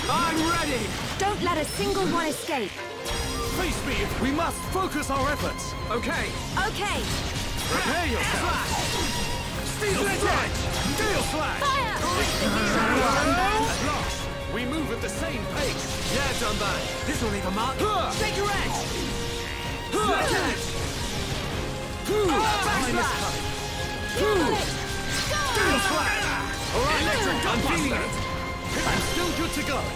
I'm ready! Don't let a single one escape. Face me! We must focus our efforts! Okay. Okay. Prepare yourself! Steel strike! Steel slash! Fire! At last! We move at the same pace! Yeah, Dunban. This will leave a mark. Take your edge! Sledge edge! Backslash! Steel slash! Alright, electric gun feeling it! I'm still good to go!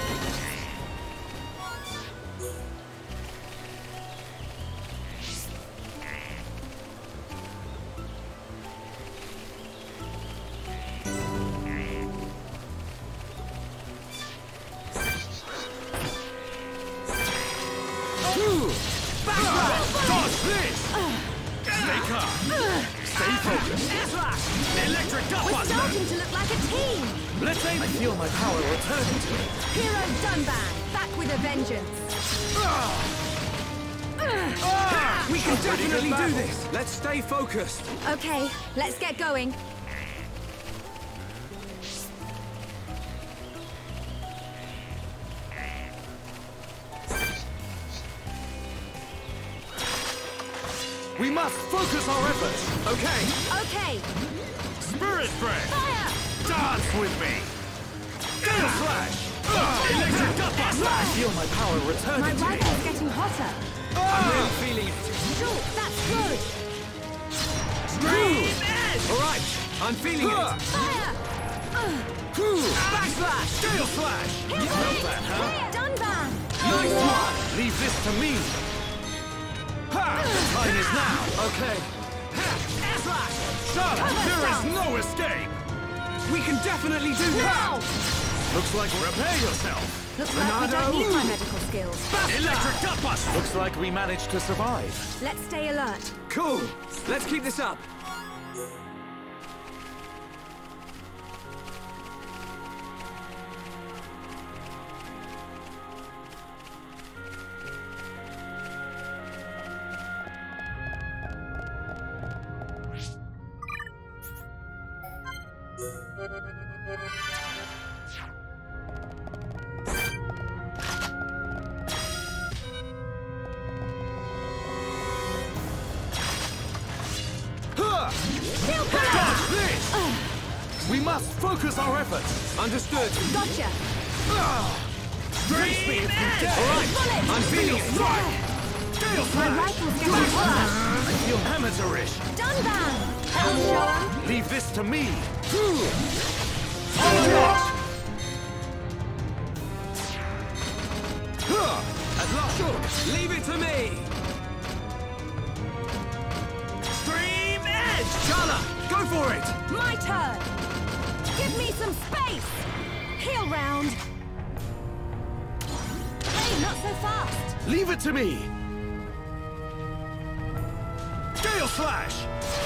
Dodge this! Stay calm. Stay focused. Electric We're Gutbuster! starting to look like a team. Let's aim. I feel my power returning to me. Hero Dunban, back with a vengeance. We can definitely do this! Let's stay focused. Okay, let's get going. We must focus our efforts. Okay. Okay. Spirit Breath! Fire! Dance with me! Steel Slash! Electric Gutbuster! I feel my power My returning to me. rifle's getting hotter. I'm really feeling it. Shoot, that's good. Scream! Alright, I'm feeling it. Fire! Backslash! Steel Slash! You felt that, huh? Dunban! Nice one! Leave this to me. Ha! The time is now. Okay. Slash! Charlotte, there is no escape. We can definitely do Now! this! Looks like repair yourself. Looks like we don't need my medical skills. Electric Gutbuster! Looks like we managed to survive. Let's stay alert. Cool. Let's keep this up. Dodge this! We must focus our efforts. Understood. Gotcha. Face me if you dare. Alright, I'm feeling it. Strike! Steel My Slash! rifle's getting hotter. I feel amateurish. Dunban! I'll show 'em. Leave this to me. At last, leave it to me. Stream Edge! Chala, go for it. My turn. Give me some space. Heal round. Hey, not so fast. Leave it to me. Gale Slash!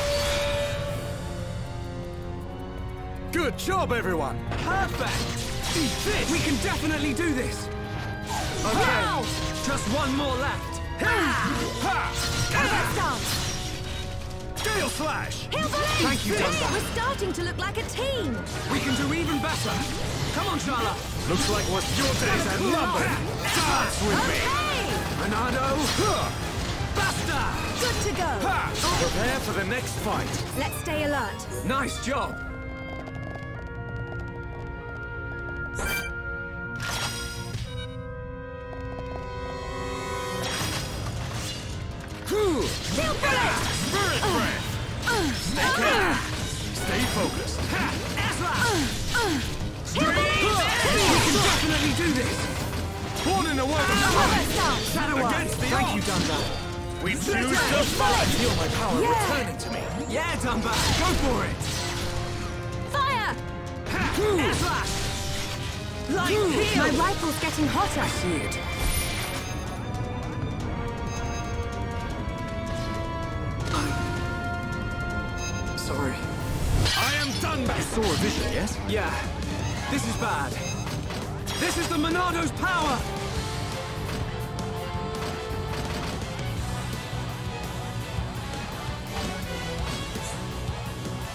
Good job, everyone. Perfect. Eat this. We can definitely do this. Okay. Wow. Just one more left. Ha! Cover stance. Gale Slash! Heal volley. Thank you, Dunban. We're starting to look like a team. We can do even better. Come on, Chala. Looks like what your days are numbered. Dance with me. Okay. Renado. Basta. Good to go. Prepare for the next fight. Let's stay alert. Nice job. Shield bullet. Spirit Breath! Stay calm. Stay focused. Heal volley. We can definitely do this. Born in a world of Cover fight. stance. Shadow Eye. Against the Thank odds. you, Dunban. We choose to fight. Feel my power Yeah. returning to me. Yeah, Dunban. Go for it. Fire. Slash. Light My heal. rifle's getting hotter. See it. Sorry. I am done back. You saw a vision, yes? Yeah. This is bad. This is the Monado's power.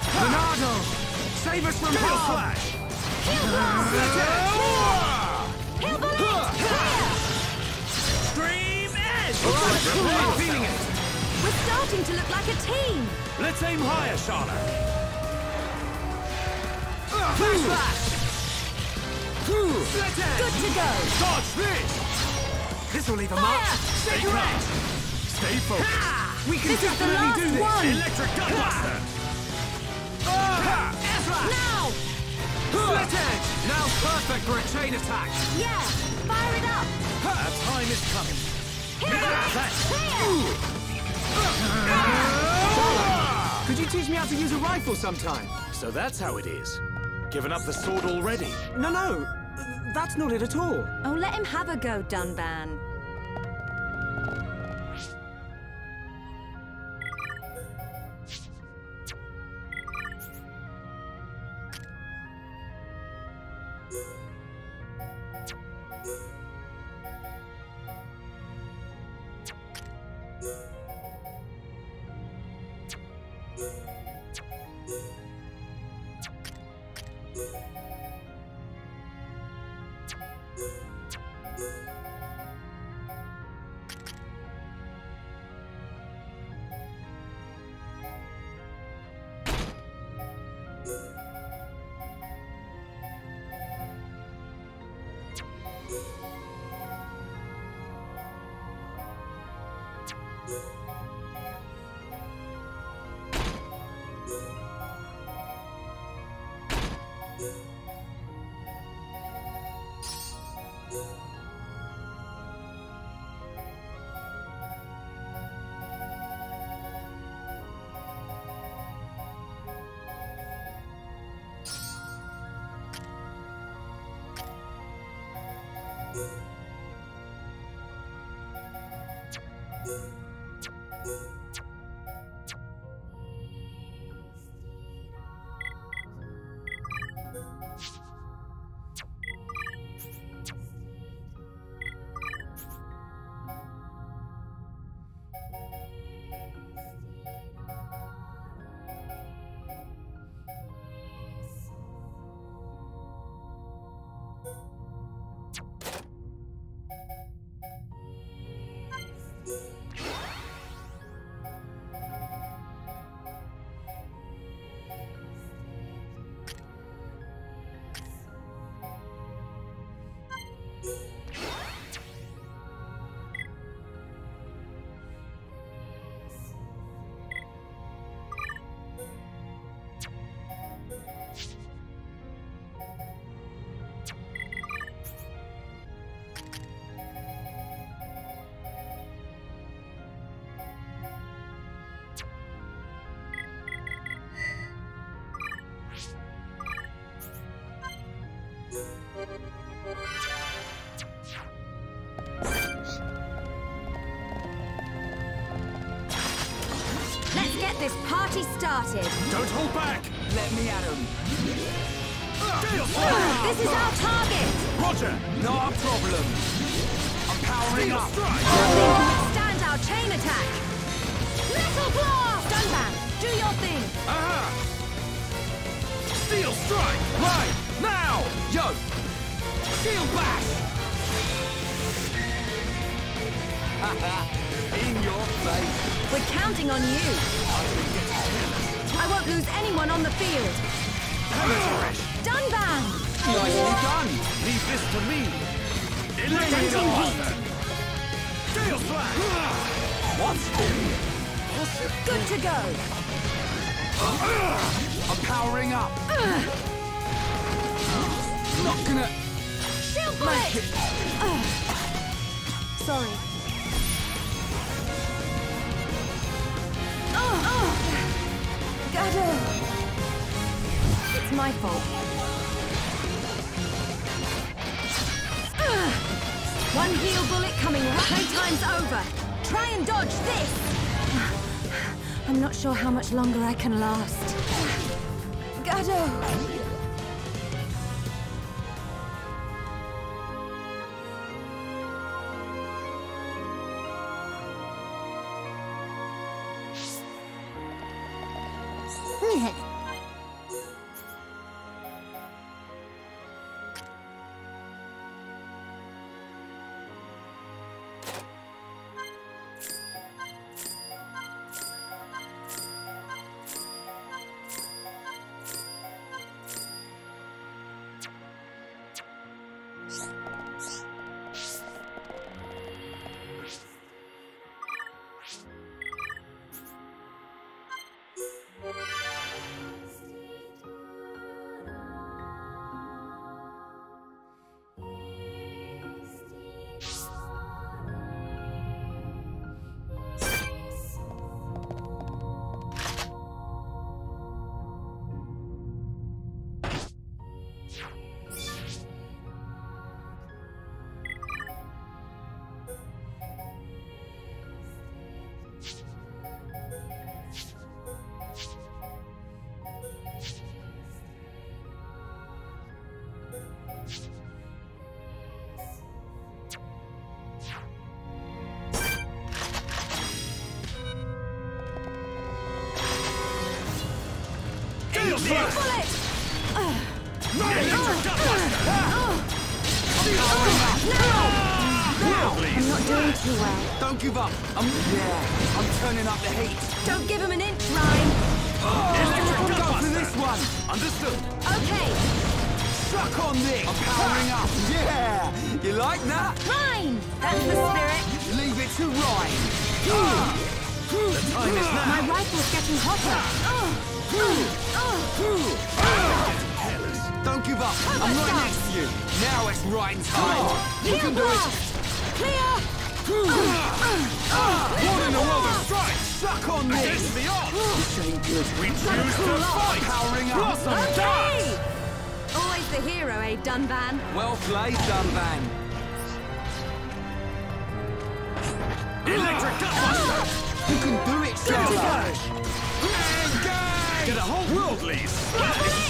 Monado! Save us from Gale harm! Slash! Split it! All right, I'm feeling it. We're starting to look like a team. Let's aim higher, Charlotte. Flash flash. Split edge. Good to go. Dodge this. This will leave a mark. Stay correct. Stay focused. We can This is the definitely last do this. one. Electric Gunbuster. Now. Split edge. Now perfect for a chain attack. Yeah. Fire it up. Our time is coming. Here. Could you teach me how to use a rifle sometime? So that's how it is. Given up the sword already? No, no. That's not it at all. Oh, let him have a go, Dunban. Let's get this party started. Don't hold back. Let me at him. This is our target. Roger. Not a problem. I'm powering up. Nothing can withstand our chain attack. Metal blast! Dunban, do your thing. Aha! Steel strike. Right now. Yo. Steel bash. In your face. We're counting on you. I won't lose anyone on the field. Amateurish. Dunban! Nicely done. Leave this to me. Electric Gunbuster. Steel slash. What? Good to go. I'm powering up. Not gonna Shield make bullet! it. Sorry. Oh, oh. Gado. It's my fault. Ugh. One heal bullet coming right. Playtime's over. Try and dodge this. I'm not sure how much longer I can last. Gado. Steel Slash! Bullet! Electric Gutbuster! I'm not doing too well. Don't give up. I'm... Yeah, I'm turning up the heat. Don't give him an inch, Ryan. Electric Go Gutbuster! for this one. Understood. Okay, Suck on this. I'm powering up. Yeah! You like that? Ryan! That's the spirit. Leave it to Ryan. The time is now. My rifle's getting hotter. Don't give up. I'm Cover right stuff. next to you. Now it's Ryan's time. You Heal can do it. blast! Clear! What in the world of strike? Suck on this. Against the odds. This ain't good. We choose to cool off. fight. Powering up. Blossom Okay! dance. Always the hero, eh, Dunvan? Well played, Dunvan. Electric Gutbuster. You can do it, Charlie. Flash. Engage! Get a whole world lease. Clear!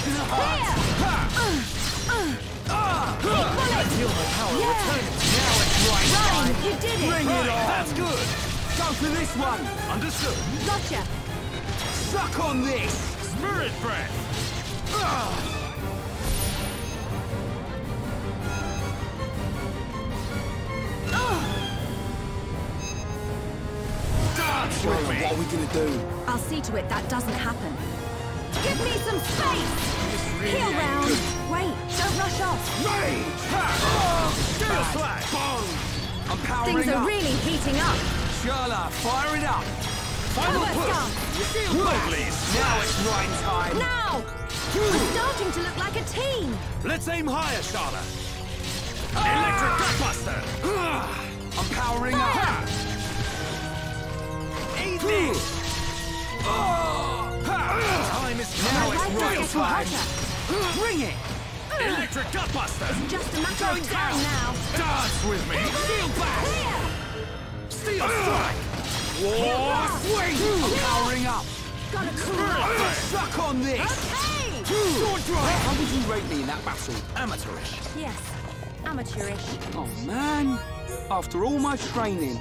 Feel my power Yeah. returning. Now it's Ryan's Ryan, time. you did it! Bring it on. That's good. Go for this one. Understood. Gotcha! Suck on this. Spirit breath. Dance with What me. are we gonna do? I'll see to it that doesn't happen. Give me some space! Heal round! Wait, don't rush off. Rage! Steel Slash. I'm powering Things are up. really heating up. Sherla, fire it up. Final Cover push. stuff! World lease. Now it's Ryan's time. Now! We're starting to look like a team. Let's aim higher, Sharla. Electric Gutbuster. I'm powering up. Fire! Eat this. Time is My Now now. it's rifle's Ryan's getting time. hotter. Bring it. Electric Gutbuster. Just a matter Going of time down. now. Dance with me. Steel back. Clear! Steel strike. War swing. I'm powering up. Gotta cool off. Suck on this. Okay! Sword drive. How would you rate me in that battle? Amateurish. Yes, amateurish. Oh man. After all my training.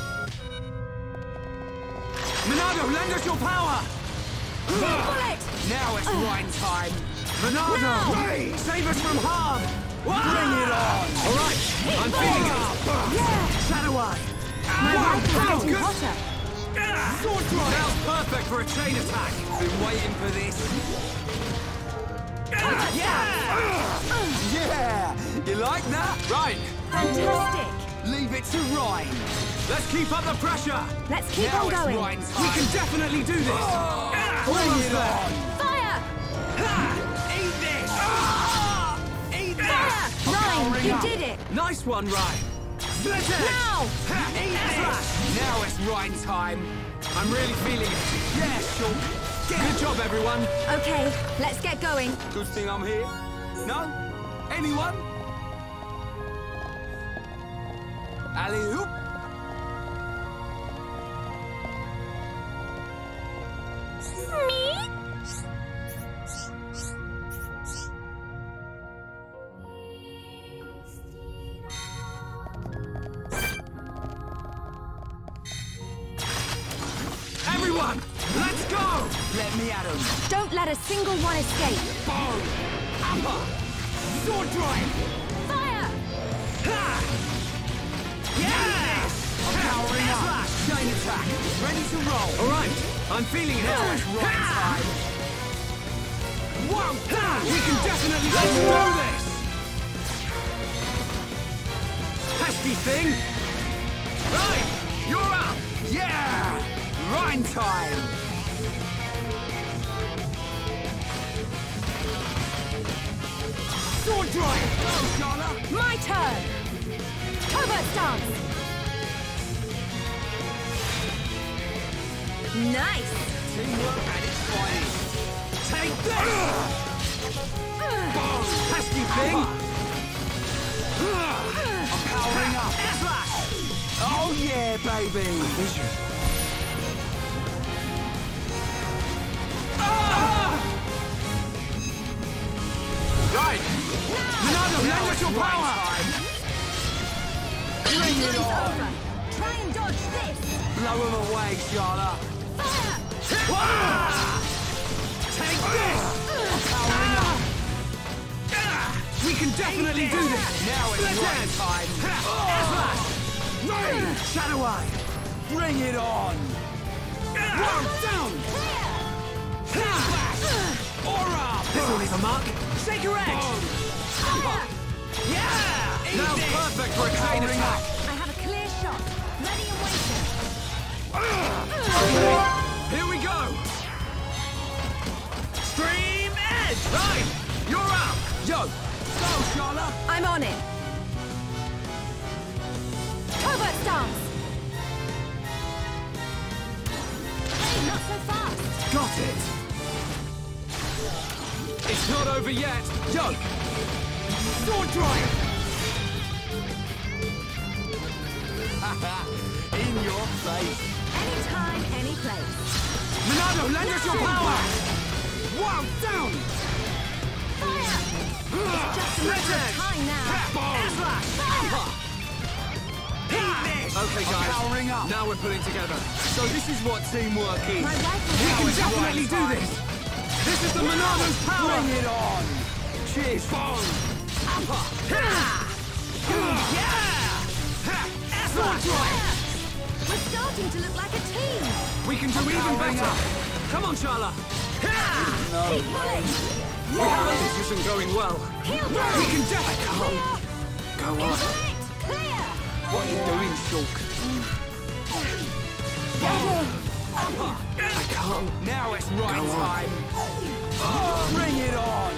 Monado, lend us your power! Bullet! Now it's wine time. Bernardo! Now! Save us from harm! Bring it on. All right, I'm feeling it. Yeah! Shadow Eye. My rifle's getting hotter. Sword drive. Now's perfect for a chain attack. Been waiting for this. Yeah! Yeah! You like that? Right. Fantastic. Leave it to Ryan. Let's keep up the pressure. Let's keep now on going. It's Ryan's We time. can definitely do this. Bring it on. Fire! Ha! Eat this. Ah! Eat this. Fire! Ryan, you did it. Nice one, Ryan. Split it. Now! Ha! Eat this. Now it's Ryan's time. I'm really feeling it. Yeah, Shulk. Good job, everyone. Okay, let's get going. Good thing I'm here. No? Anyone? Alley-oop. Me? Everyone, let's go! Let me at him. Don't let a single one escape. Bow! Upper! Sword drive! Fire! Ha! Yes! I'm powering up. Slash! Chain attack! Ready to roll! All right, I'm feeling it. Now it's right time! One! Ha! We can definitely Let's do do this. Pesky thing. Right! You're up! Yeah! Rhyme time! Sword drive! Go, Charlotte! My turn! Covert stance! Nice! Teamwork at its finest! Take this! Boom! Pesky thing. I'm powering up! Slash! Oh yeah, baby! Vision. Right! Leonardo, lend us your power! Bring it Time's on! over! Try and dodge this! Blow him away, Charlotte! Fire! Ah! Take this! Powering up! We can definitely do this. Now it's Split right it. time! Slash! Rain. Shadow Eye. Bring it on! One down. Slash! Aura! This will leave a mark. Shake your egg. Fire! Yeah! Eat Now this. perfect for a chain attack! I have a clear shot. Ready and waiting. Here we go! Stream Edge! Right! You're up! Yo! Go, Charlotte! I'm on it. Covert stance! Hey, not so fast! Got it! It's not over yet! Yo! Sword drive! In your face! Anytime, any place. Leonardo, lend us your power! Wow, down! Fire! Just a matter of time now. Fire! Okay, guys. Powering up. Now we're pulling together. So this is what teamwork is. My rifle We can is definitely do this. This is the Monardo's power. Bring it on. Cheers. Boom. Upper. Ha! Yeah! Ha! Sword drive. We're starting to look like a team. We can do even powering better. up. Come on, Charla. Ha! Keep pulling. This isn't going well. Heel We down. can definitely. Go on. Clear. What are you doing, Shulk? I can't. Now it's right time. Oh, bring it on.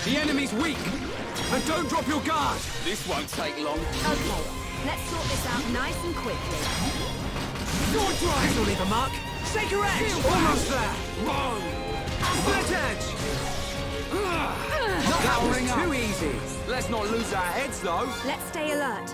The enemy's weak, but don't drop your guard. This won't take long. Okay, let's sort this out nice and quickly. Sword drive! This'll leave a mark. Shaker edge! Almost there! Whoa! Split edge! That was too easy. Let's not lose our heads, though. Let's stay alert.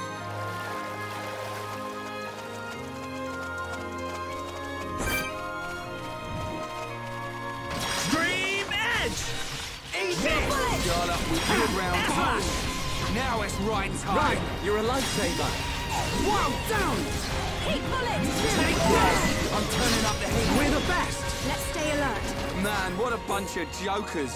Stream edge! Eat it! Got up with good round two. Now it's right time. Right, you're a lifesaver. One down! Peak bullet! Take this! I'm turning up the heat. We're the best. Let's stay alert. Man, what a bunch of jokers.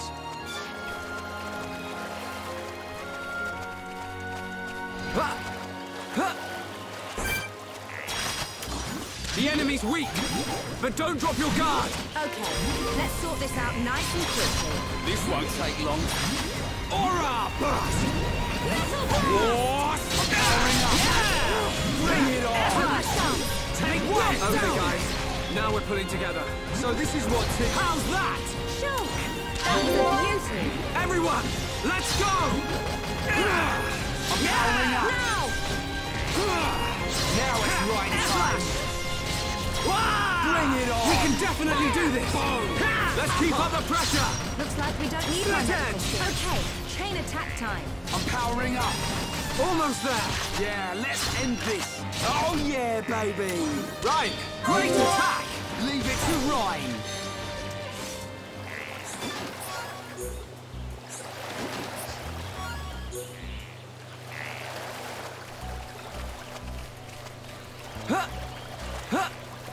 The enemy's weak, but don't drop your guard. Okay, let's sort this out nice and quickly. This won't take long. Aura burst! Little blast! What? Powering up! Bring it on! Take one! Okay, guys. Now we're pulling together. So this is what to... How's that? Shulk! That was a beauty. Everyone, let's go! I'm powering up. Now! Now it's right time. Bring it on! We can definitely do this. Let's keep up the pressure! Looks like we don't need Split one. edge. Okay, chain attack time. I'm powering up. Almost there. Yeah, let's end this. Oh yeah, baby. Right, great attack. Leave it to Ryan. Huh. Huh.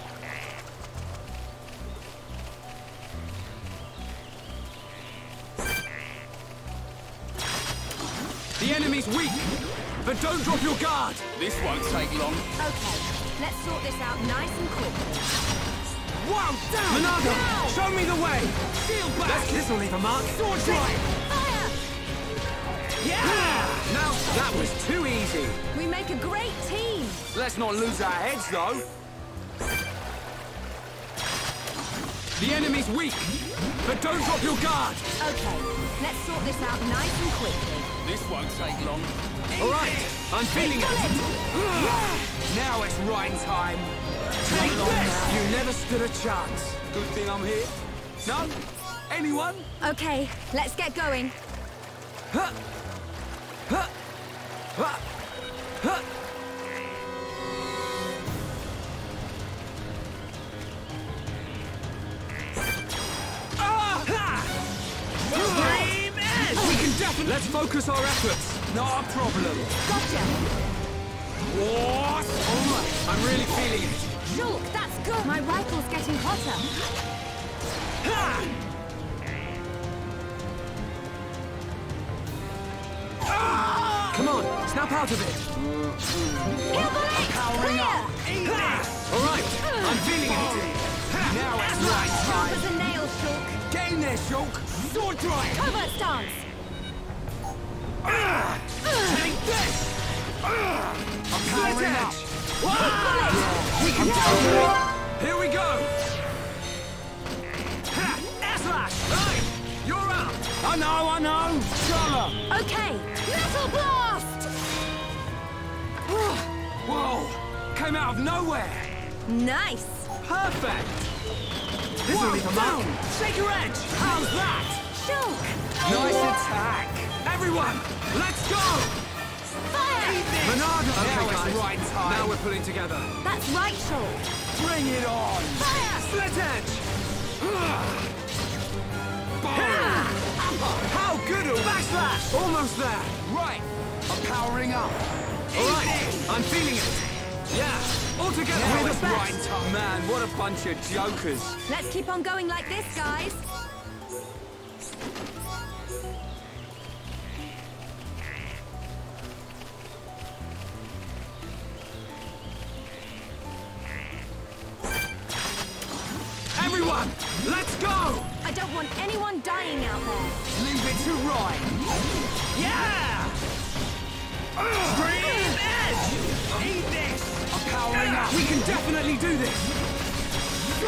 The enemy's weak, but don't drop your guard. This won't take long. Okay, let's sort this out nice and quickly. Wow, down! Monado, show me the way. Shield back! Let's this'll leave a mark. Sword drive! Fire! Yeah! Now, that was too easy. We make a great team. Let's not lose our heads, though. The enemy's weak, but don't drop your guard. Okay, let's sort this out nice and quickly. This won't take long. All right, I'm feeling it. Now it's right time. Take this. You never stood a chance. Good thing I'm here. No? Anyone? Okay, let's get going. Huh. Huh. Huh. Huh. Dream edge! We can definitely... Let's focus our efforts. Not a problem. Gotcha. What? All right. I'm really feeling it. Shulk, that's good. My rifle's getting hotter. Ha! Ah! Come on, snap out of it. Heal bullet! Powering Clear! up. Eat this! All right, I'm feeling it. Now it's right Sharp time. as a nail, Shulk. Get in there, Shulk. Sword drive. Covert stance. Take this. I'm powering up. We can do it. Here we go. S-Lash. Right. You're up. I know, I know. Stronger. Okay, metal blast! Whoa. Came out of nowhere. Nice. Perfect. This'll leave a mark. Shake your edge. How's that? Shulk! Nice attack. Everyone, let's go. Fire! Monado. Okay, Now it's guys. right time. Now we're pulling together. That's right, Shulk. Bring it on. Fire! Split edge. How good are we? Backslash. Almost there. Right. I'm powering up. All right, I'm feeling it. Yeah, all together. Now We're it's the best. right time. Man, what a bunch of jokers. Let's keep on going like this, guys. Everyone, let's go. I don't want anyone dying out there. Leave it to Ryan. Yeah! Stream edge! Eat this! I'm powering up. We can definitely do this.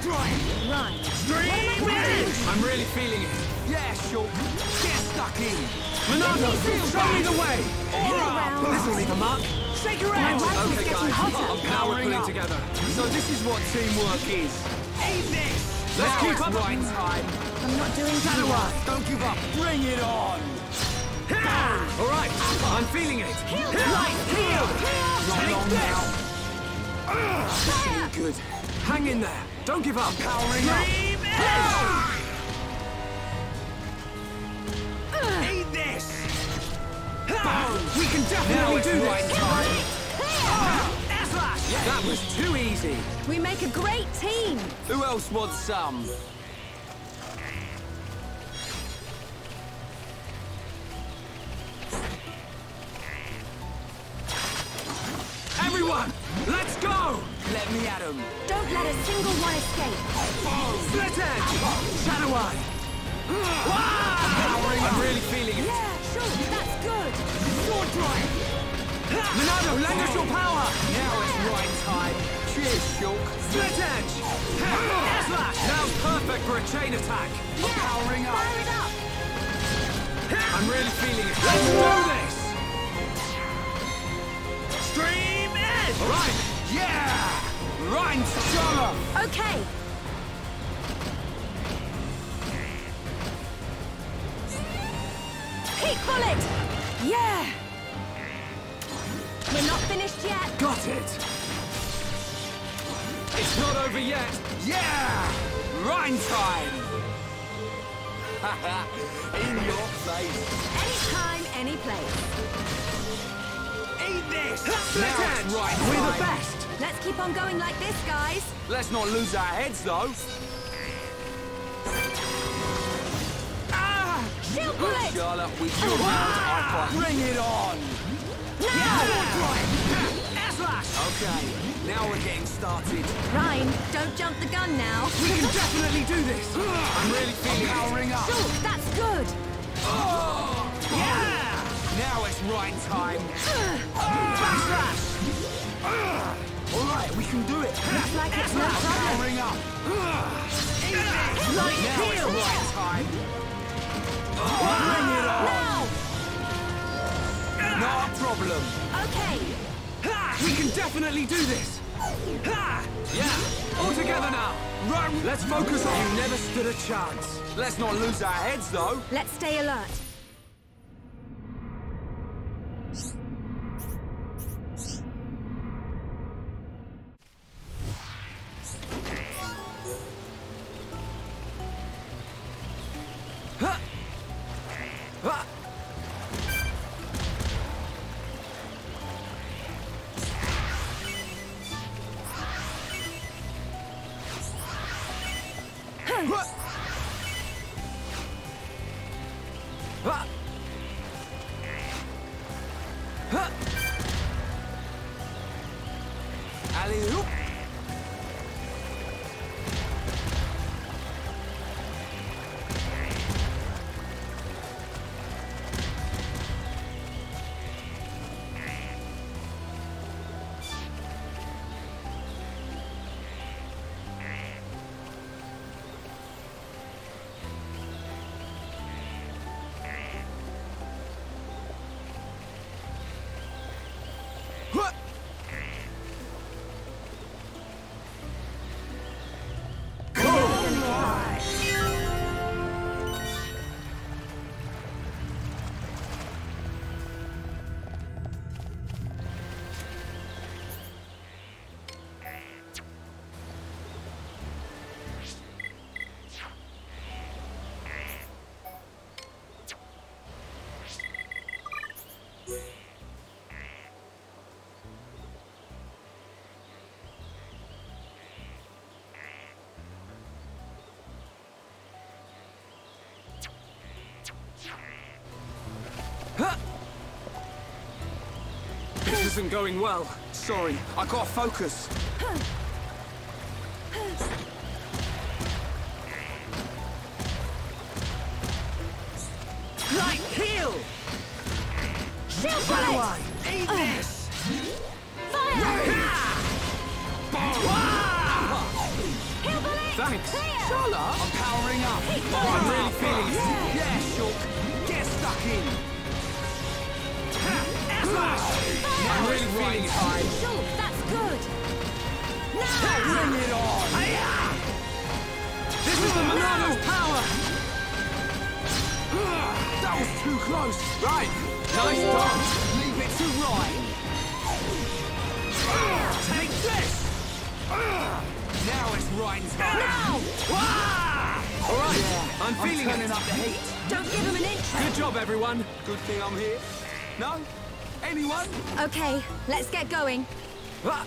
drive! Right. Stream in! I'm really feeling it. Yeah, Shulk. Get stuck in. Monado, show me the way! around. This'll leave a mark. Shake your hands! rifle's Okay, getting guys. hotter. I'm powering it together. So this is what teamwork is. Aid this! Let's keep up. Right time. I'm not doing too Shadow well. Eye, don't give up. Bring it on! All right, I'm feeling it. Heal. Right, heal! Not long now. Fire. Good. Hang in there. Don't give up. Powering up. Eat this! We can definitely do this! That was too easy. We make a great team. Who else wants some? Everyone, let's go! Let me at him. Don't let a single one escape. Split edge! Shadow Eye! Wow! I'm really feeling it. Yeah, sure, that's good. Sword drive! Monado, lend us your power! Now it's right time. Cheers, Shulk. Split edge! Air slash! Now's perfect for a chain attack. I'm Yeah, powering up. fire it up. I'm really feeling it. Let's do this! Stream edge! All right! Yeah! Ryan Stronger! Okay. Heat bullet. Yeah. We're not finished yet. Got it! It's not over yet! Yeah! Rhyme time! In your face! Anytime, any place. Eat this! Now it's right We're time. The best! Let's keep on going like this, guys. Let's not lose our heads, though. Ah! Shield bullet. Charlotte, with your round, I fight. Bring it on! Now. Okay, now we're getting started. Ryan, don't jump the gun now. We can definitely do this! I'm really feeling powering up. Sure, that's good. Oh! Yeah! Now it's Rhine time. Backslash! All right, we can do it. Looks like it's no problem. Powering up. Now it's Rhine time. Bring it on. Now. Not a problem. Okay. We can definitely do this! Yeah! All together now! Run! Let's focus on... You never stood a chance. Let's not lose our heads, though. Let's stay alert. Alley-oop! This isn't going well. Sorry, I gotta focus. Light heal! Shield Shadow bullet. Eye, eat this! Fire. Heal bullet. Thanks. Clear. Charlotte? I'm powering up. Keep Oh, I'm going. really feeling it. Yeah. Yeah, Shulk. Get stuck in. Ha! Slash! I'm really feeling it. Time. Shulk, that's good. Now! Bring it on! This is the Monado's power! That was too close! Right! Nice dodge! Leave it to Ryan! Take this! Now it's Ryan's turn! Now! Alright, Yeah, I'm feeling I'm it! turning up the heat! Don't give him an inch. Good job, everyone! Good thing I'm here. No? Anyone? Okay, let's get going. Ah.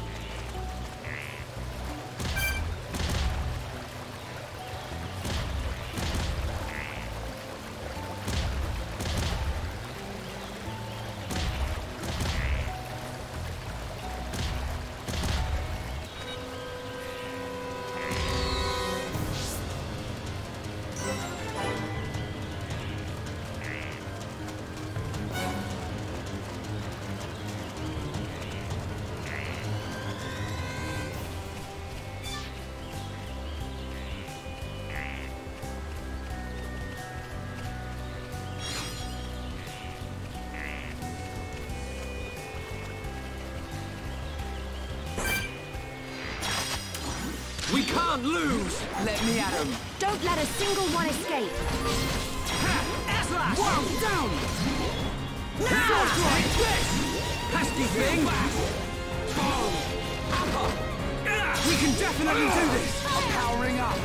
We can't lose! Let me at him! Don't let a single one escape. Slash! Whoa, down! Now! Like this! Pesky thing! Boom! Upper! We can definitely do this! I'm powering up!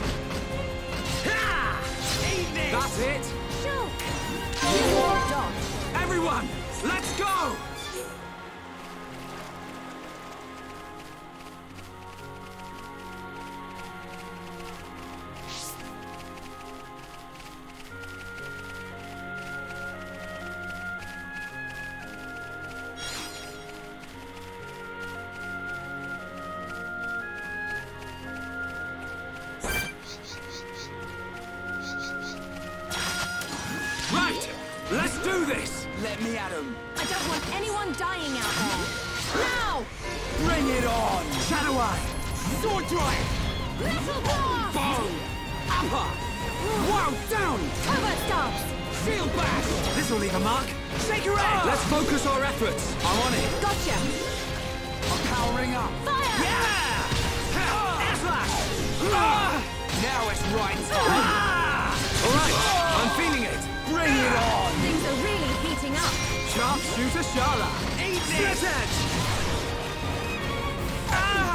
Eat this! That's it! Shulk! Use your dodge. Everyone, let's go! Right, let's do this! Let me at him. I don't want anyone dying out there. Now! Bring it on! Shadow Eye! Sword Drive! Little blast! Boom! Upper! Wow, down! Cover stance! Shield bash! This'll leave a mark. Shake your head! Let's focus our efforts. I'm on it. Gotcha! I'm powering up. Fire! Yeah! Air slash! Now it's right. All right, I'm feeling it. Bring it on! Things are really heating up. Sharpshooter Shala! Eat this! Split edge! Ah!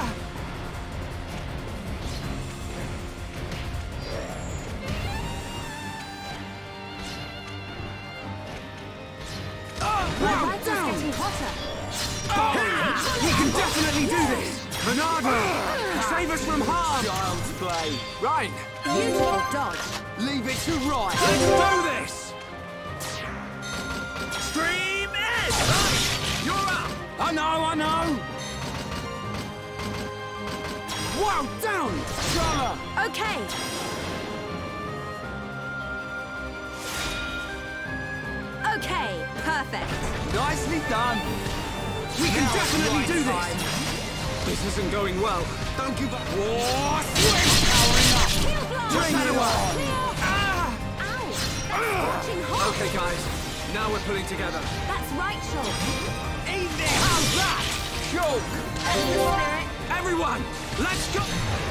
My Wow, rifle's down! getting hotter. We can definitely do this! Monado! Save us from harm! Child's play. Right, Beautiful dodge. leave it to Ryan. Let's do this! Stream Edge! You're up! I know, I know! Wow, down! Shala! Okay. Okay, perfect. Nicely done! We can definitely do this! This isn't going well. Don't give up. Whoa! Swing! Powering up! Heal blast! Bring it on! Ah! Ow! That's scorching hot. Okay, guys. Now we're pulling together. That's right, Shulk. Eat this! How's that? Shulk! Spirit. Everyone, let's go!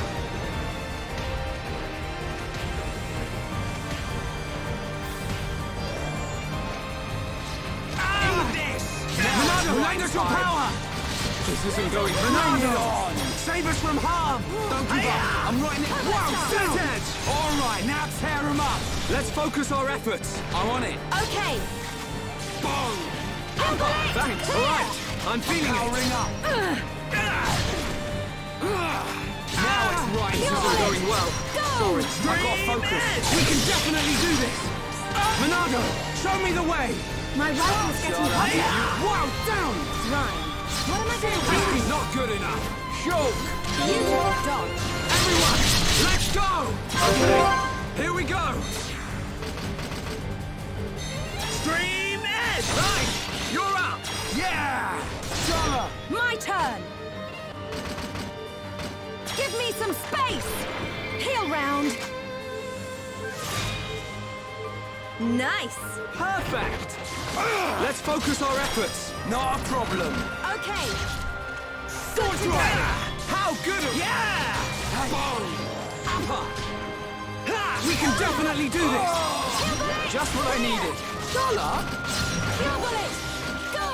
Eat this! Monado, lend us your power! This isn't going. Monado! Save us from harm! Don't give up! I'm right in it. Wow, set edge! All right, now tear them up! Let's focus our efforts. I'm on it. Okay. Boom! Handle it. Thanks. Clear. All right, I'm feeling it. Powering up. Now it's right. This You're isn't it. going well. Go. Sorry, I've got focus. We can definitely do this. Monado, show me the way. My rifle's getting hotter. Wow, down. Ryan, what am I going to This do? is not good enough. Shulk. Beautiful dodge. Everyone, let's go. Okay, here we go. Stream Edge. Right, you're up. Yeah. Shala. My turn. Give me some space. Heal round. Nice. Perfect! Let's focus our efforts. Not a problem. Okay. Sword drive! How good of Yeah! Boom! Upper! Ha! We can definitely do this! Just what I needed. Dollar? Heal bullet. Go.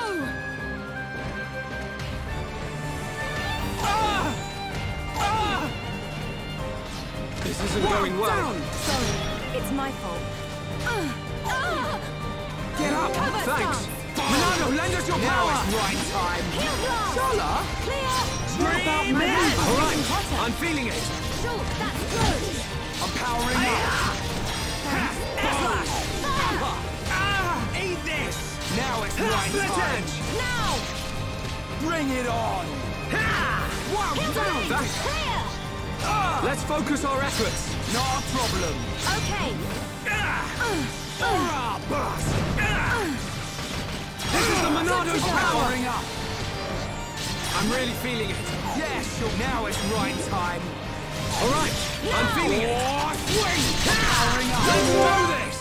Ah! Ah! This isn't going well. Down. Sorry, it's my fault. Uh, uh. Get up! Cover Thanks! stance. Monado, lend us your Now power! it's right time! Heal blast. Dollar? Clear. Dream My it! rifle's All right, getting hotter. I'm feeling it! Sure, that's good. I'm powering up! Slash! Fire. Ah! Eat this! Now it's right Split time! edge. Now. Bring it on! Ha! Wow, Heal down! blade. Thanks! Clear. Ah! Let's focus our efforts! Not a problem! Okay. Ah! Uh, Hurrah, boss! Ah! This is the Good Monado's to go. powering up! I'm really feeling it. Yeah, sure. Now it's right time. All right, I'm Now. feeling it. Oh, swing! Powering up. Let's do this!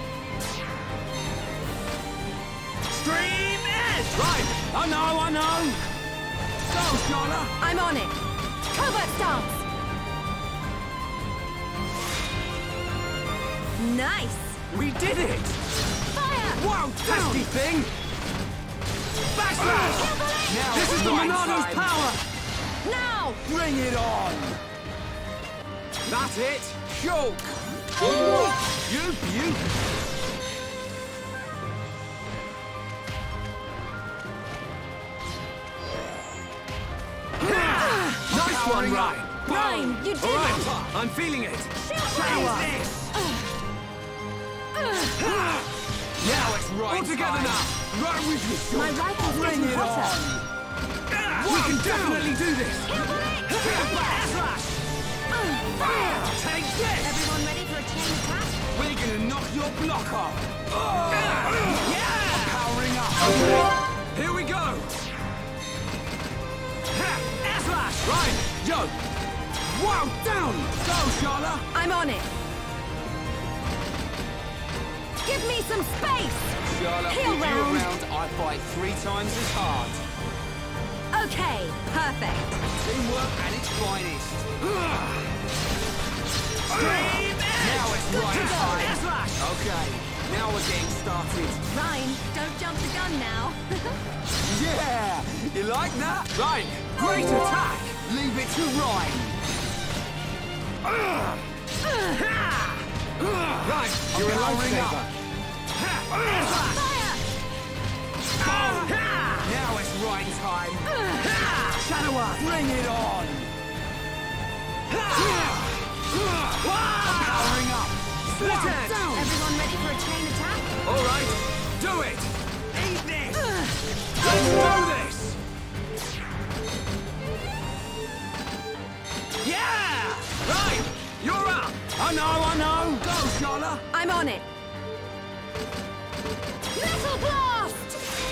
Stream edge! Right. I know, I know. Go, Charlotte. I'm on it. Covert stance. Nice. We did it! Fire. Wow, tasty thing! Backslash! Now This it's is the right Monado's time. power! Now. Bring it on! That's it! Choke! You beaut! Nice one, Ryan! Ryan, you did All right, it. I'm feeling it! Shower. Taste this! Now it's right All together time. now! Right with you, Sean. My rifle's Bring getting it hotter. on! We can definitely do this! Slash! Fire! Take this! Everyone ready for a chain attack? We're gonna knock your block off! Yeah! I'm powering up! Here we go! Slash! Right! Yo! Wow! Down! Go, Charlotte! I'm on it. Give me some space. Charlotte, Heal with you round. around, I fight three times as hard. Okay, perfect. Teamwork at its finest. Now it's Good right to go. time. Okay, now we're getting started. Ryan, don't jump the gun now. Yeah! You like that? Ryan, great attack! Leave it to Ryan. Right, you're a lifesaver. Fire! Now it's right time. Shadower, bring it on. I'm powering up. Split it. Everyone ready for a chain attack? All right, do it. Eat this. Let's do this. Yeah! Right, you're up. I know, I know. Go, Charlotte. I'm on it. Metal blast!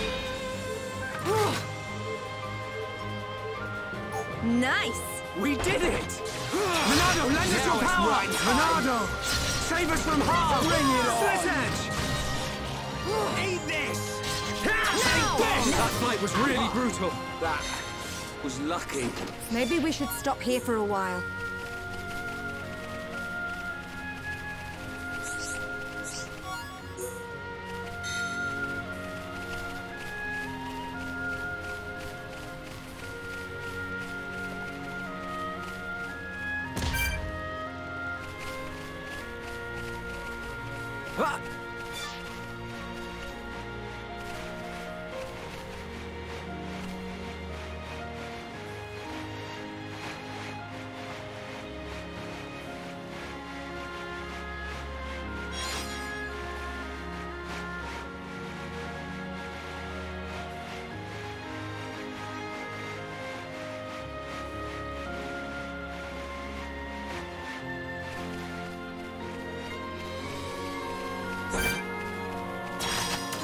Nice. We did it! Monado, lend us your power! Right Monado! Save us from harm! Bring it on! Split edge! Eat this! Take this! That fight was really brutal. That was lucky. Maybe we should stop here for a while. Ha!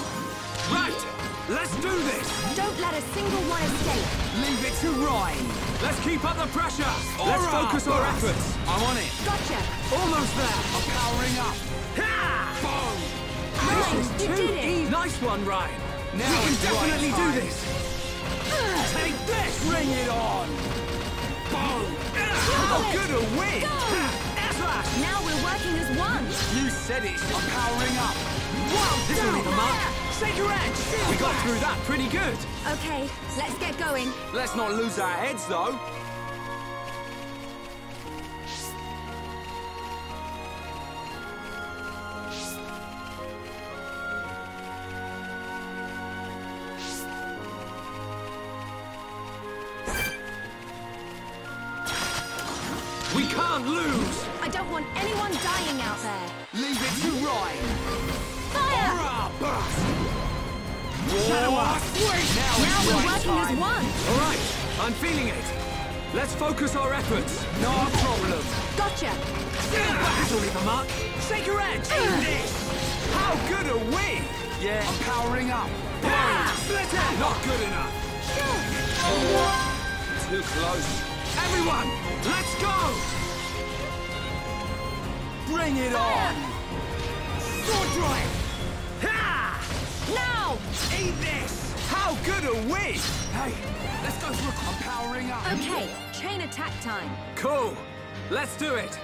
Right! Let's do this! Don't let a single one escape. Leave it to Ryan! Let's keep up the pressure! Let's focus our efforts! I'm on it! Gotcha! Almost there! I'm powering up! Ha! Boom! Ryan, This is you too did it. easy! Nice one, Ryan! Now we can definitely do this! Take this! Bring it on! Boom! How good a win! Now we're working as one! You said it! I'm powering up! Wow! This will leave a mark! Shake your edge! We got through that pretty good! Okay, let's get going. Let's not lose our heads, though! We can't lose! I don't want anyone dying out there. Leave it to Ryan! Fire! Shadow us! Now, Now it's we're right working time. as one. All right, I'm feeling it. Let's focus our efforts. No problem. Gotcha! This'll leave a mark. Shake your edge. Eat this. How good are we? Yeah. I'm powering up. Split it. Not good enough. Too close. Everyone, let's go! Bring it on! Sword drive! Ha! Now! Eat this! How good are we? Hey, let's go for a... I'm powering up. Okay, chain attack time. Cool. Let's do it.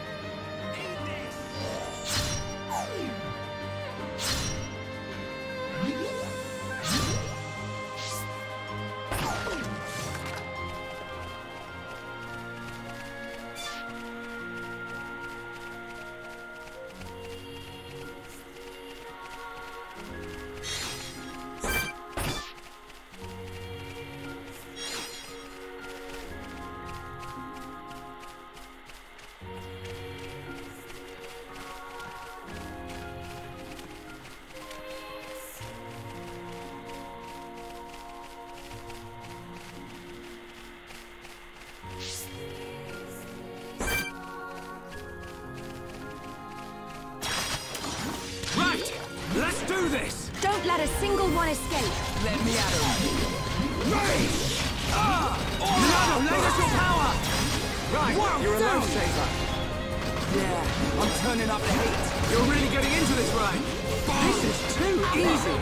Let's do this! Don't let a single one escape. Let me at him. Rage! Ah! Oh, no, no, let us your power! Right, One, you're a two. lifesaver. Yeah, I'm turning up the heat. You're really getting into this, right? This is too easy.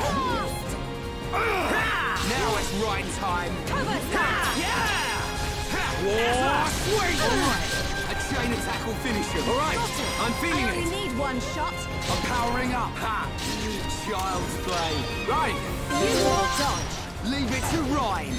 Now it's right time. Cover that! Yeah! Whoa, sweet! Alright, a chain attack will finish him. Alright, I'm feeling I only it. need one shot. I'm powering up. Ha! Child's play. Right. You will dodge. Leave it to Ryan.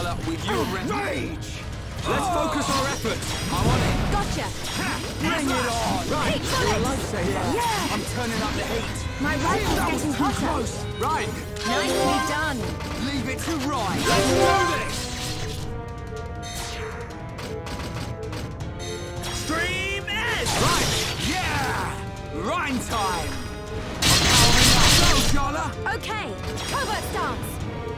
Charlotte, with you around. Rage! Let's focus our efforts. I'm on it. Gotcha! Bring it on. Hey, You're a bullet! lifesaver. Yeah! I'm turning up the heat. My rifle's getting hotter. Close. Right. Nicely done. Leave it to Ryan. Let's do this! Stream edge. Right. Yeah. Ryan time. Powering up. Go, Charlotte. Okay, covert stance.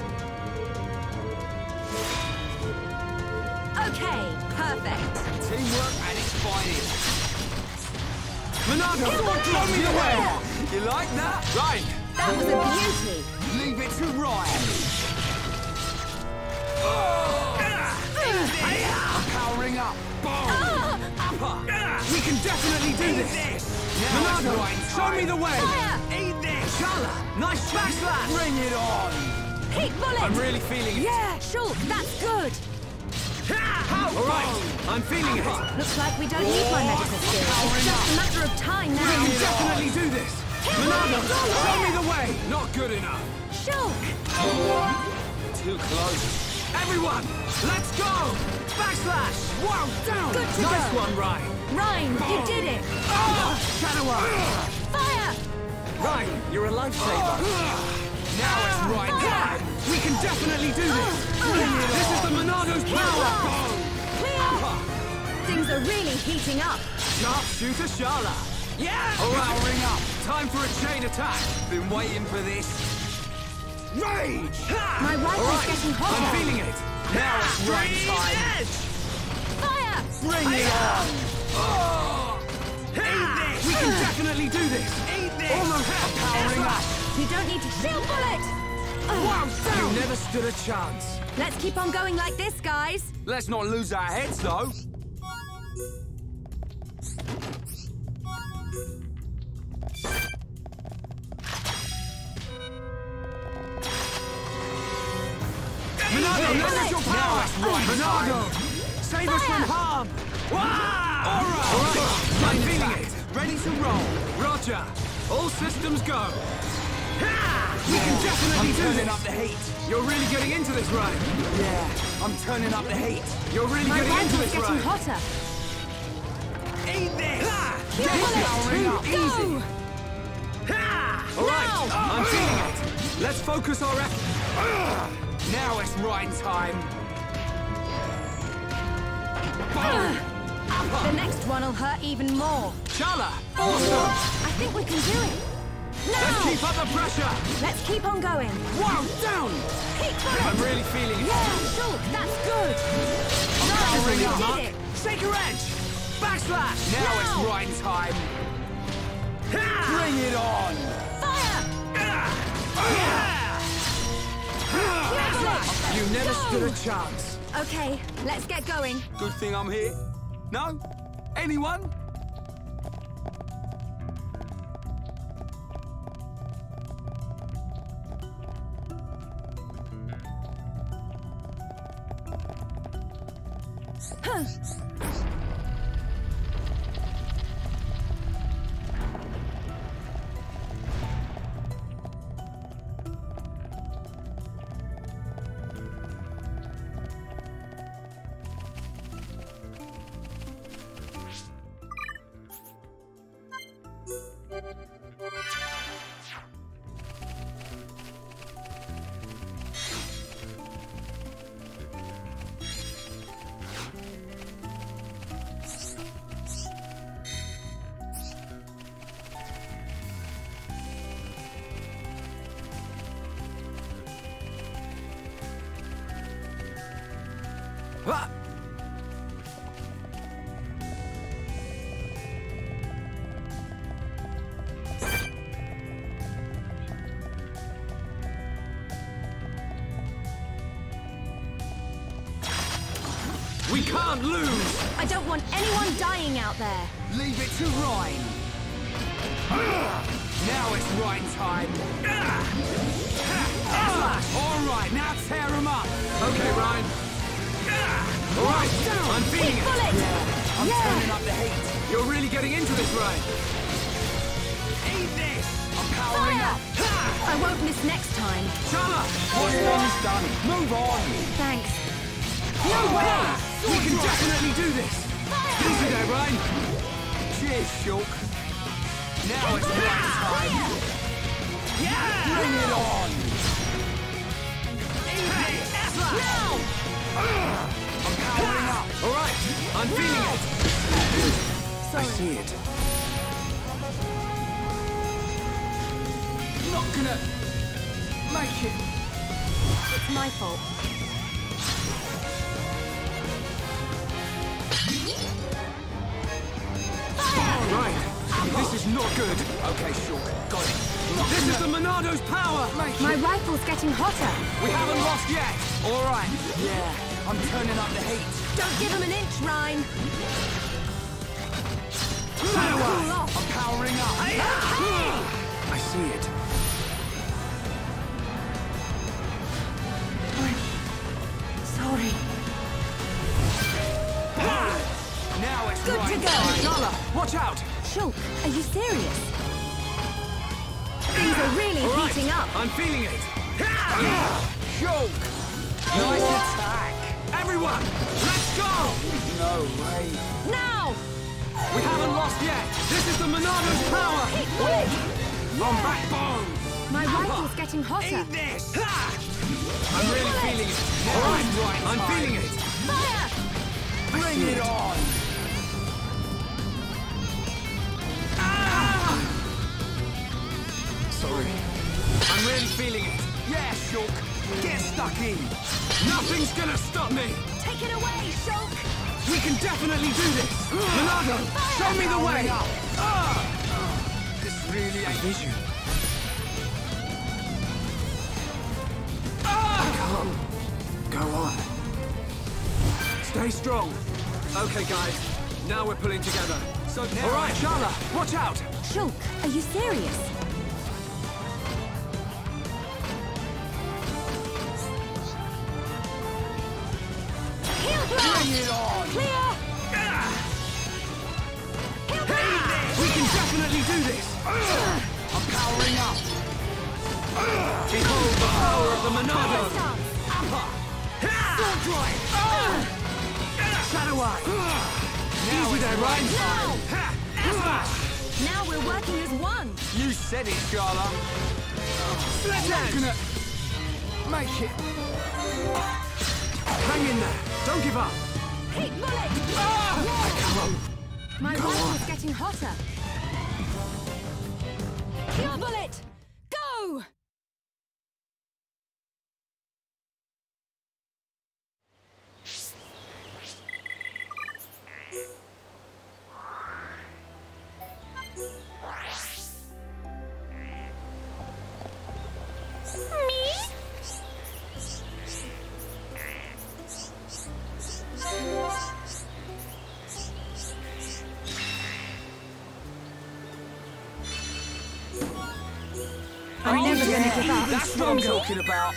Okay, perfect. Teamwork at its finest. Monado, Kill it. show me the way! Yeah. You like that? Right. That was a beauty. Leave it to Ryan. I'm powering up. Boom. Upper. We can definitely do Eat this! this. Now it's Monado, Ryan show time. me the way! Fire! Eat this. Charlotte, nice backslash! Bring it on. Peak bullet! I'm really feeling it. Yeah, Shulk, that's good. All right, I'm feeling it. Looks like we don't need my medical skill. It's just a matter of time We now. can definitely do this! Monado, show me the way! Not good enough. Shulk! Too close. Everyone, let's go! Backslash! Wow, down. Good to Nice go. one, Ryan. Ryan, you did it. Shadow Fire! Ryan, you're a lifesaver. Now it's right time. We can definitely do this! This is the Monado's power! Clear! Things are really heating up. Sharpshooter Charlotte! Yeah. Powering up. Time for a chain attack! Been waiting for this. Rage! My rifle's getting I'm hotter. feeling it! Now it's right time. Fire! Bring it on. Eat this. We can definitely do this! Eat this. Almost I'm powering up. You don't need to shield bullet! Wow, You down. never stood a chance! Let's keep on going like this, guys. Let's not lose our heads, though. Monado, Bullet. leverage your power! Now it's right Monado! Save us from Fire. harm! Wow. All right. All right, I'm feeling it! Ready to roll. Roger! All systems go! We can definitely I'm do turning this! up the heat. You're really getting into this, Ryan! Yeah, I'm turning up the heat. You're really My getting into rifle's this, getting Ryan! hotter. Eat this. Shield Powering bullet! up. Go! All right, Now. I'm feeling it! Let's focus our effort! Now it's right time. The next one will hurt even more. Charlotte! Awesome! I think we can do it. Let's Now! keep up the pressure! Let's keep on going. Wow, down. Peak bullet! I'm really feeling it! Yeah, Shulk, that's good. powering You up. did it. Shake your edge! Backslash! Now Now. it's right time. Bring it on. Fire! Backslash! You never Go. stood a chance! Okay, let's get going. Good thing I'm here. No? Anyone? Huh. Ah! We can't lose! I don't want anyone dying out there. Leave it to Ryan. Now it's Ryan time. All right, now tear him up. Okay, Ryan. All right, I'm feeling Peak it. bullet! I'm Yeah. turning up the heat. You're really getting into this, Ryan. Eat this. I'm powering Fire! up. I won't miss next time. Charlotte! What's done is done. Move on. Thanks. No way! We can definitely do this! Easy there, Ryan! Cheers, Shulk! Now it's right time! Yeah! Bring it on! Hey, now! I'm powering up! Alright, I'm feeling it! I see it. Not gonna... make it! It's my fault. Right, this is not good. Okay, Shulk, got it. This is the Monado's power! Make My it. rifle's getting hotter. We haven't lost yet! Alright, yeah, I'm turning up the heat. Don't give him an inch, Rhyme. Cool off. I'm powering up. I see it. Sorry. Now it's Good right. to go. Shala, watch out! Shulk, are you serious? Things are really All right, heating up. I'm feeling it. Shulk! Nice attack! Everyone, let's go! No way. Now! We haven't lost yet. This is the Monado's power. Hit bullet! On backbone. My rifle's getting hotter. Eat this. Ha! I'm really feeling it. All right, right. I'm feeling it. Fire! Bring it on. Ah! Sorry. I'm really feeling it. Yeah, Shulk. Get stuck in. Nothing's gonna stop me. Take it away, Shulk! We can definitely do this. Monado, show me the way. Ah! This really ain't Vision. Ah! Go on. Stay strong. Okay, guys. Now we're pulling together. So now... All right, Shala, watch out. Shulk, are you serious? Heal blast! Bring it on. Clear! Ah! Heal blast! We can definitely do this. I'm powering up. Behold the power of the Monado. Stance. Sword drive. Shadow Eye. Easy there, right? Smash. Now we're working as one. You said it, Shala. Split edge. Make it. Hang in there. Don't give up. Heat bullet! Ah! My rifle's getting hotter. Cure bullet! Go! I'm never gonna give up. That's what I'm talking about.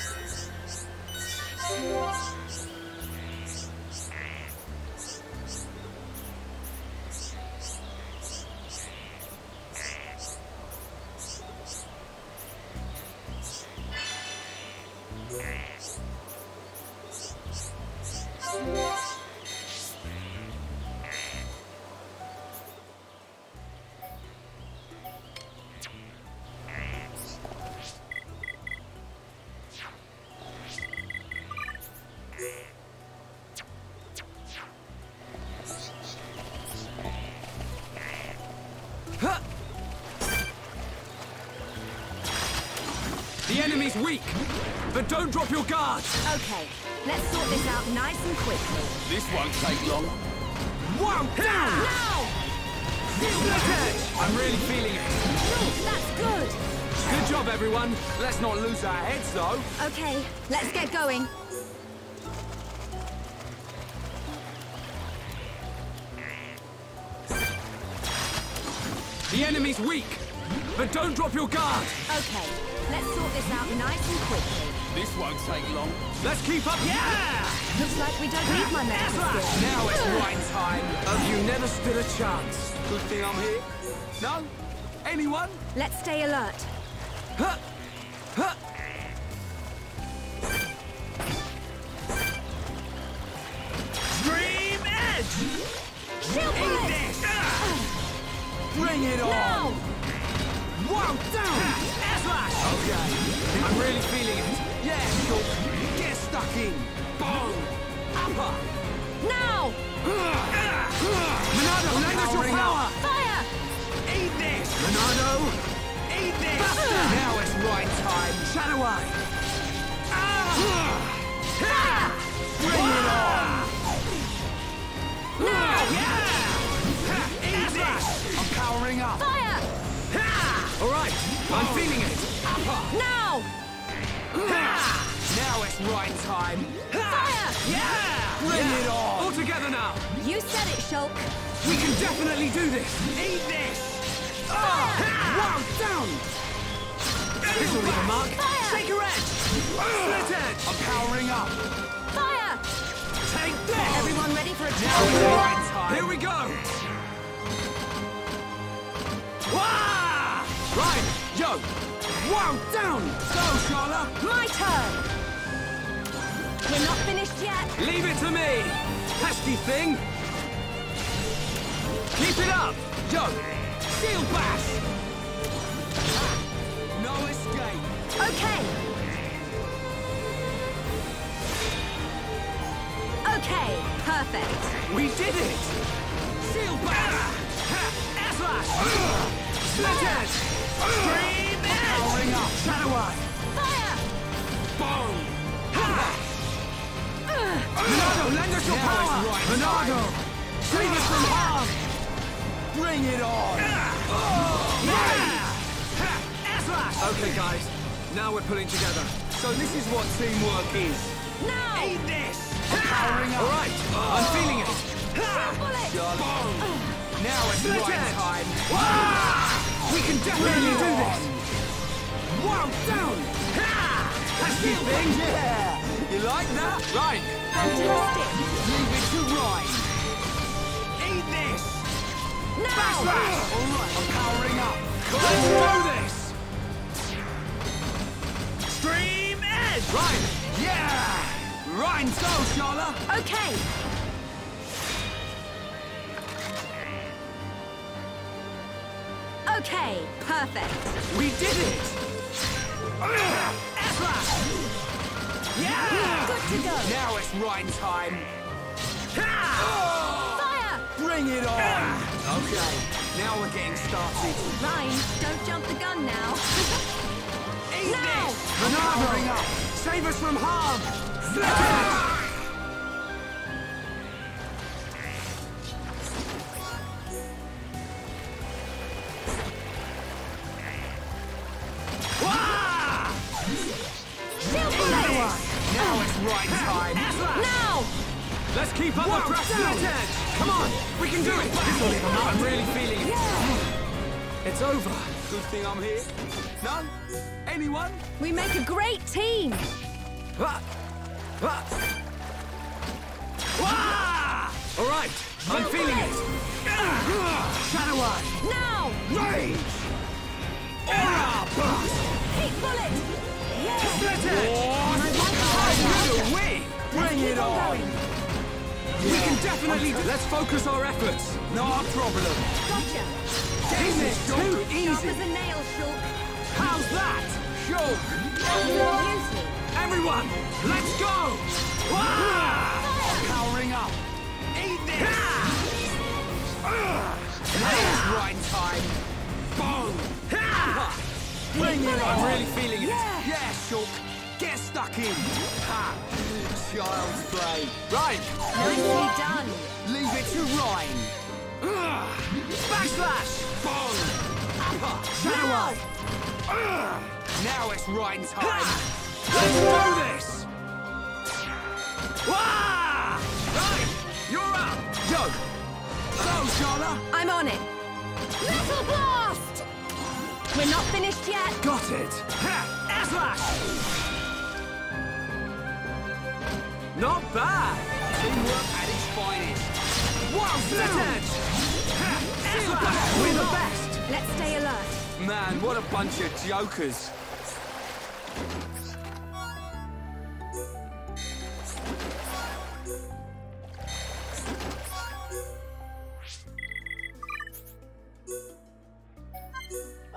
The enemy's weak, but don't drop your guard. Okay, let's sort this out nice and quickly. This won't take long. One down! Now! Split edge! I'm really feeling it. Shulk, that's good. Good job, everyone. Let's not lose our heads, though. Okay, let's get going. The enemy's weak, but don't drop your guard. Okay, let's sort this out nice and quickly. This won't take long. Let's keep up. Yeah! Looks like we don't need my medical skill. Now it's right time. Oh, you never stood a chance. Good thing I'm here. No? Anyone? Let's stay alert. Huh. Huh. edge! Shield Eat bullet! this! Bring it on! Now! Wow, down! Air slash! Okay, I'm really feeling it. Yeah, Shulk. Get stuck in. Bong! Upper! Now! Monado, lend us your power! Fire! Eat this! Monado! Eat this! Faster! Now it's right time. Shadow Eye! Fire! Bring it on! Now! Yeah! Eat this! I'm powering up. Fire! All right, I'm feeling it. Upper! Now! Now it's right time. Fire! Yeah! Bring it on! All together now. You said it, Shulk. We can definitely do this. Eat this! Oh, wow, down! This will leave a mark. Fire! Shake your edge! Split edge! I'm powering up. Fire! Take this! Everyone ready for a Now it's challenge? right time. Here we go! Wah! Right, yo! Wow, down! Go, Charla! My turn! We're not finished yet. Leave it to me! Pesky thing! Keep it up! Yo! Shield bash! No escape! Okay. Okay, perfect. We did it! Shield bash! Air slash! Split edge! Scream edge! Powering up! Shadow Eye! Fire! Bong! Monado, lend us your Now power! is right Monado! Save us from harm! Bring it on! Yeah! Air slash! Okay, guys. Now we're pulling together. So this is what teamwork is. Now! Eat this! I'm powering up. All right, I'm feeling it. Shield bullet! Bong! Now it's right time. We can definitely do this. Wow, down! Pesky thing! Yeah! You like that? Right. Fantastic! Leave it to Ryan. Eat this! Now! Backslash! All right, I'm powering up. Let's do this! Stream edge! Ryan! Yeah! Ryan, go, Charla! Okay. Okay, perfect. We did it! Air-slash! Yeah! Good to go. Now it's Ryan time. Fire! Bring it on! Okay, now we're getting started. Ryan, don't jump the gun now. Eat Now! this! Monado! Up. Save us from harm! Flip it! Wah! Shield bullet! Now it's right time. Now! Let's keep up the pressure. Come on, we can do it. I'm really feeling it. It's over. Good thing I'm here. None? Anyone? We make a great team. Wah! All right, I'm feeling it. Shadow Eye. Now! Rage. Aura Burst. Heat bullet! Split Edge. Win. Bring it on. We can definitely do. Let's focus our efforts. No problem. Gotcha! This is too Sharp easy. as a nail, Shulk. How's that? Show. Use me. Everyone, let's go! Wah! Powering up. Eat this! Now's right time. Bong! Bring it on. I'm really feeling it. Yeah. Yeah, Shulk. Get stuck in. Ha! Child's play. Right. Nicely done. Leave it to Ryan. Backslash! Bong! Upper! Shadow Eye! Now it's Ryan time. Let's do this! Wah! Right, you're up! Yo! Go, Charla! I'm on it. Metal blast! We're not finished yet. Got it! Ha! Air slash! Not bad! Teamwork at its finest. Wow, split edge! Ha! Air slash! We're the best! Let's stay alert. Man, what a bunch of jokers.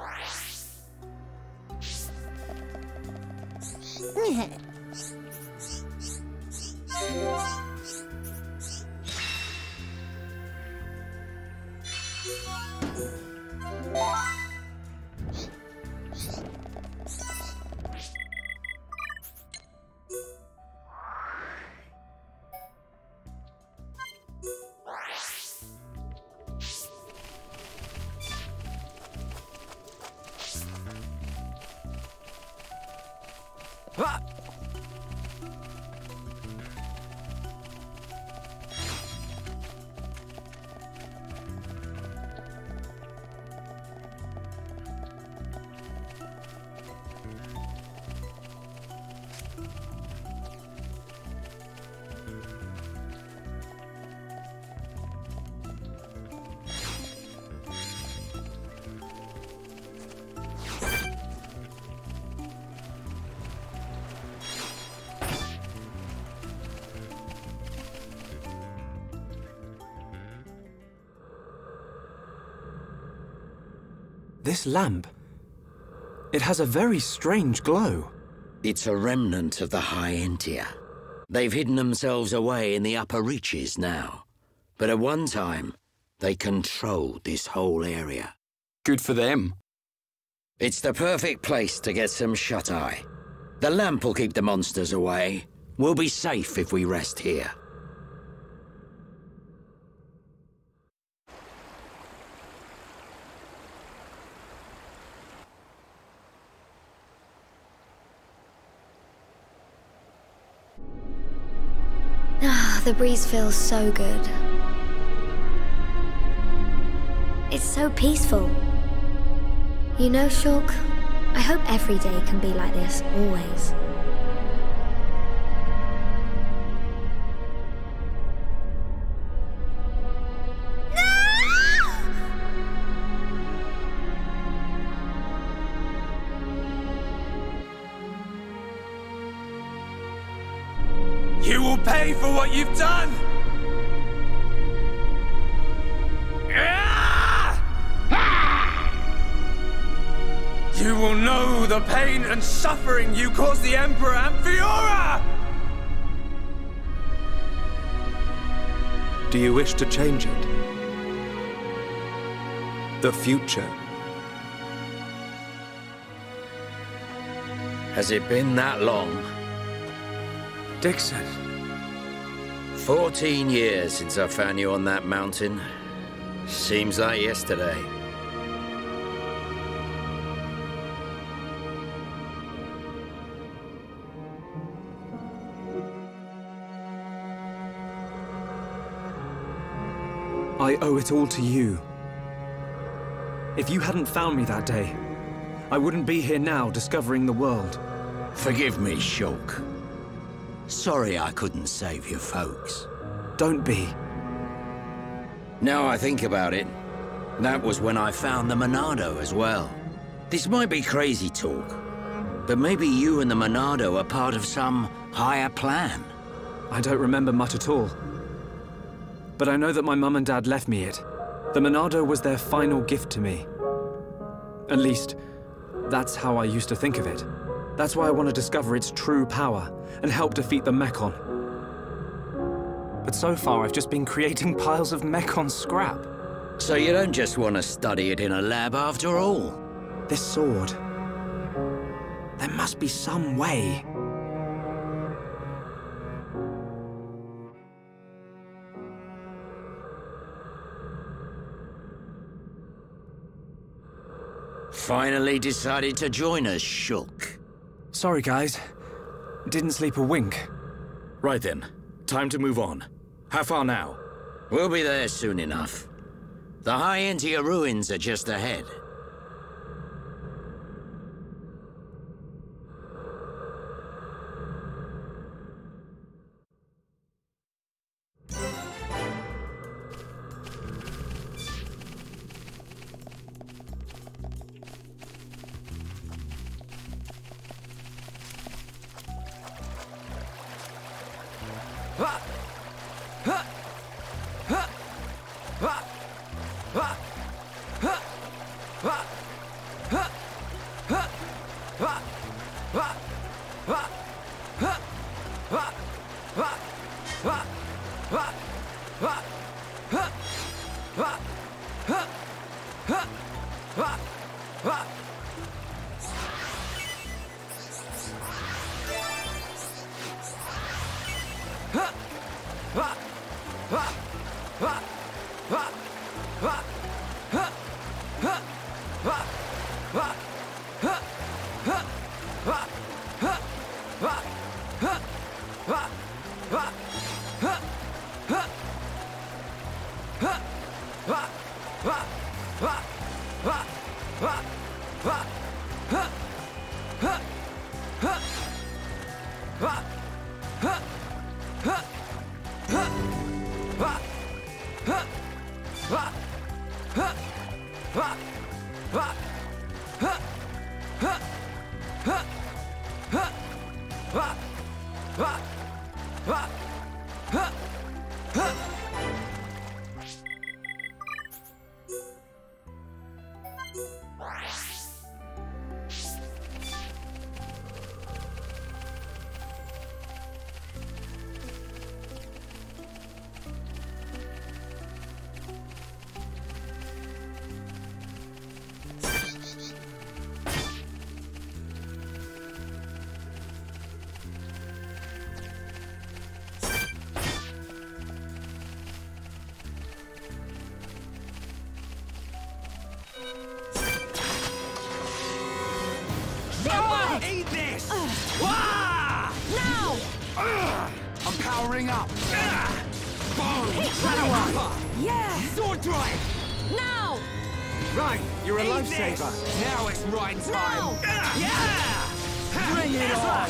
This lamp, it has a very strange glow. It's a remnant of the High Entia. They've hidden themselves away in the upper reaches now. But at one time, they controlled this whole area. Good for them. It's the perfect place to get some shut-eye. The lamp will keep the monsters away. We'll be safe if we rest here. Ah, the breeze feels so good. It's so peaceful. You know, Shulk, I hope every day can be like this, always. You will pay for what you've done! You will know the pain and suffering you caused the Emperor and Fiora! Do you wish to change it? The future? Has it been that long? Dixon. Fourteen years since I found you on that mountain. Seems like yesterday. I owe it all to you. If you hadn't found me that day, I wouldn't be here now discovering the world. Forgive me, Shulk. Sorry I couldn't save your folks. Don't be. Now I think about it, that was when I found the Monado as well. This might be crazy talk, but maybe you and the Monado are part of some higher plan. I don't remember much at all. But I know that my mum and dad left me it. The Monado was their final gift to me. At least, that's how I used to think of it. That's why I want to discover its true power and help defeat the Mechon. But so far, I've just been creating piles of Mechon scrap. So you don't just want to study it in a lab after all? This sword... there must be some way. Finally decided to join us, Shulk. Sorry, guys. Didn't sleep a wink. Right then. Time to move on. How far now? We'll be there soon enough. The High Entia ruins are just ahead. Eat this! Uh, Wah! Now! Uh, I'm powering up. Uh, Boom! Power! Yeah! Sword drive! Now! Right, you're a Eat lifesaver. this. Now it's right time. Now! Uh, yeah! Bring it on!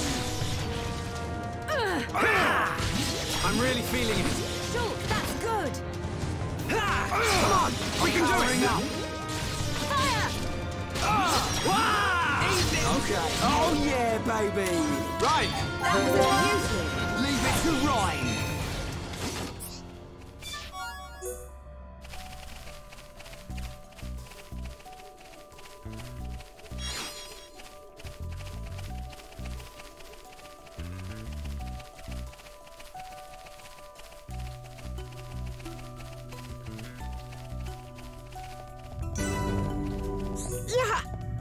Uh, I'm really feeling it. Shulk, that's good! Come on! We can do it! Up. Fire! Uh, Wah! Okay. Oh, yeah, baby. Right. That was abusive. Leave it to Ryan. Yeah!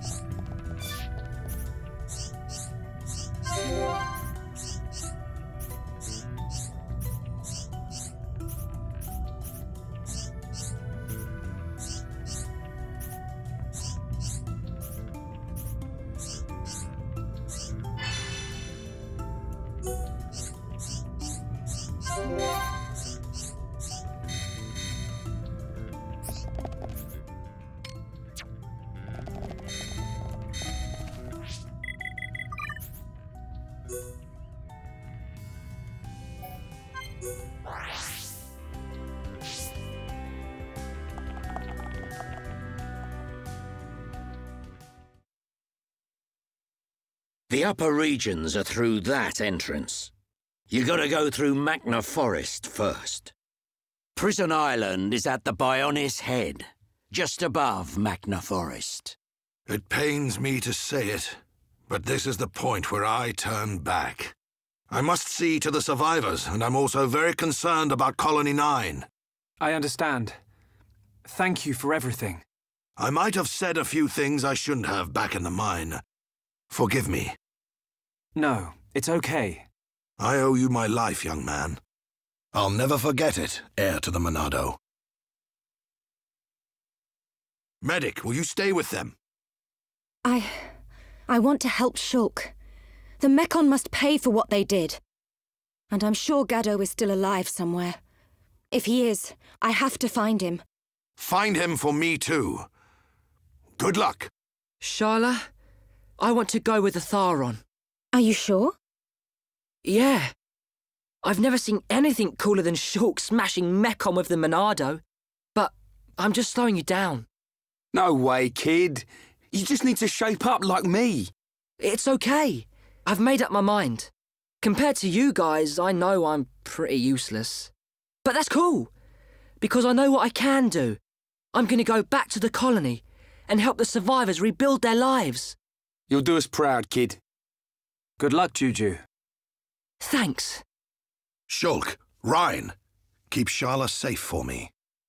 The upper regions are through that entrance. You gotta go through Magna Forest first. Prison Island is at the Bionis Head, just above Magna Forest. It pains me to say it, but this is the point where I turn back. I must see to the survivors, and I'm also very concerned about Colony nine. I understand. Thank you for everything. I might have said a few things I shouldn't have back in the mine. Forgive me. No, it's okay. I owe you my life, young man. I'll never forget it, heir to the Monado. Medic, will you stay with them? I... I want to help Shulk. The Mekon must pay for what they did. And I'm sure Gaddo is still alive somewhere. If he is, I have to find him. Find him for me too. Good luck. Sharla, I want to go with the Tharon. Are you sure? Yeah. I've never seen anything cooler than Shulk smashing Mekon with the Monado. But I'm just slowing you down. No way, kid. You just need to shape up like me. It's okay. I've made up my mind. Compared to you guys, I know I'm pretty useless. But that's cool, because I know what I can do. I'm going to go back to the colony and help the survivors rebuild their lives. You'll do us proud, kid. Good luck, Juju. Thanks. Shulk, Ryan, keep Sharla safe for me.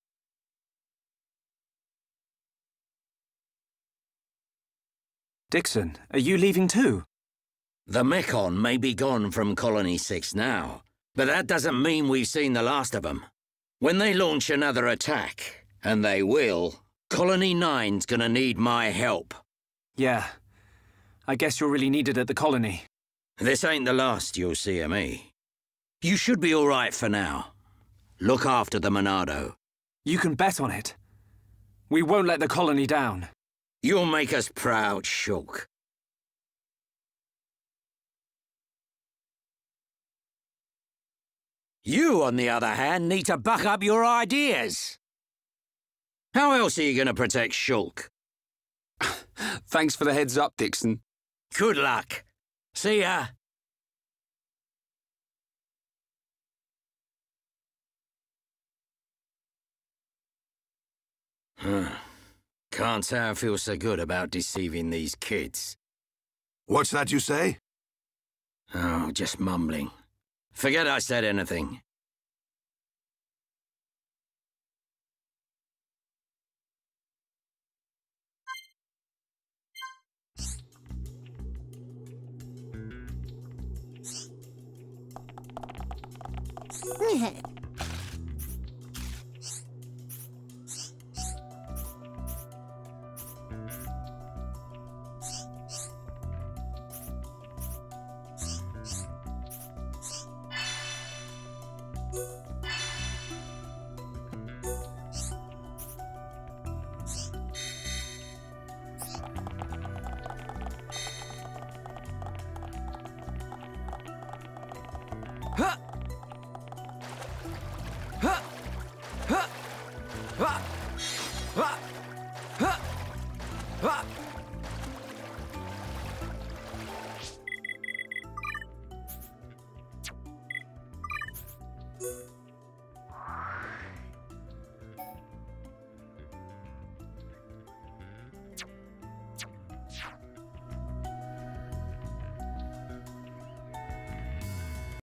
Dixon, are you leaving too? The Mekon may be gone from Colony six now, but that doesn't mean we've seen the last of them. When they launch another attack, and they will, Colony nine's gonna need my help. Yeah. I guess you're really needed at the colony. This ain't the last you'll see of me. You should be all right for now. Look after the Monado. You can bet on it. We won't let the colony down. You'll make us proud, Shulk. You, on the other hand, need to buck up your ideas. How else are you going to protect Shulk? Thanks for the heads up, Dixon. Good luck. See ya. Huh. Can't say I feel so good about deceiving these kids. What's that you say? Oh, just mumbling. Forget I said anything. Huh! Huh! Huh!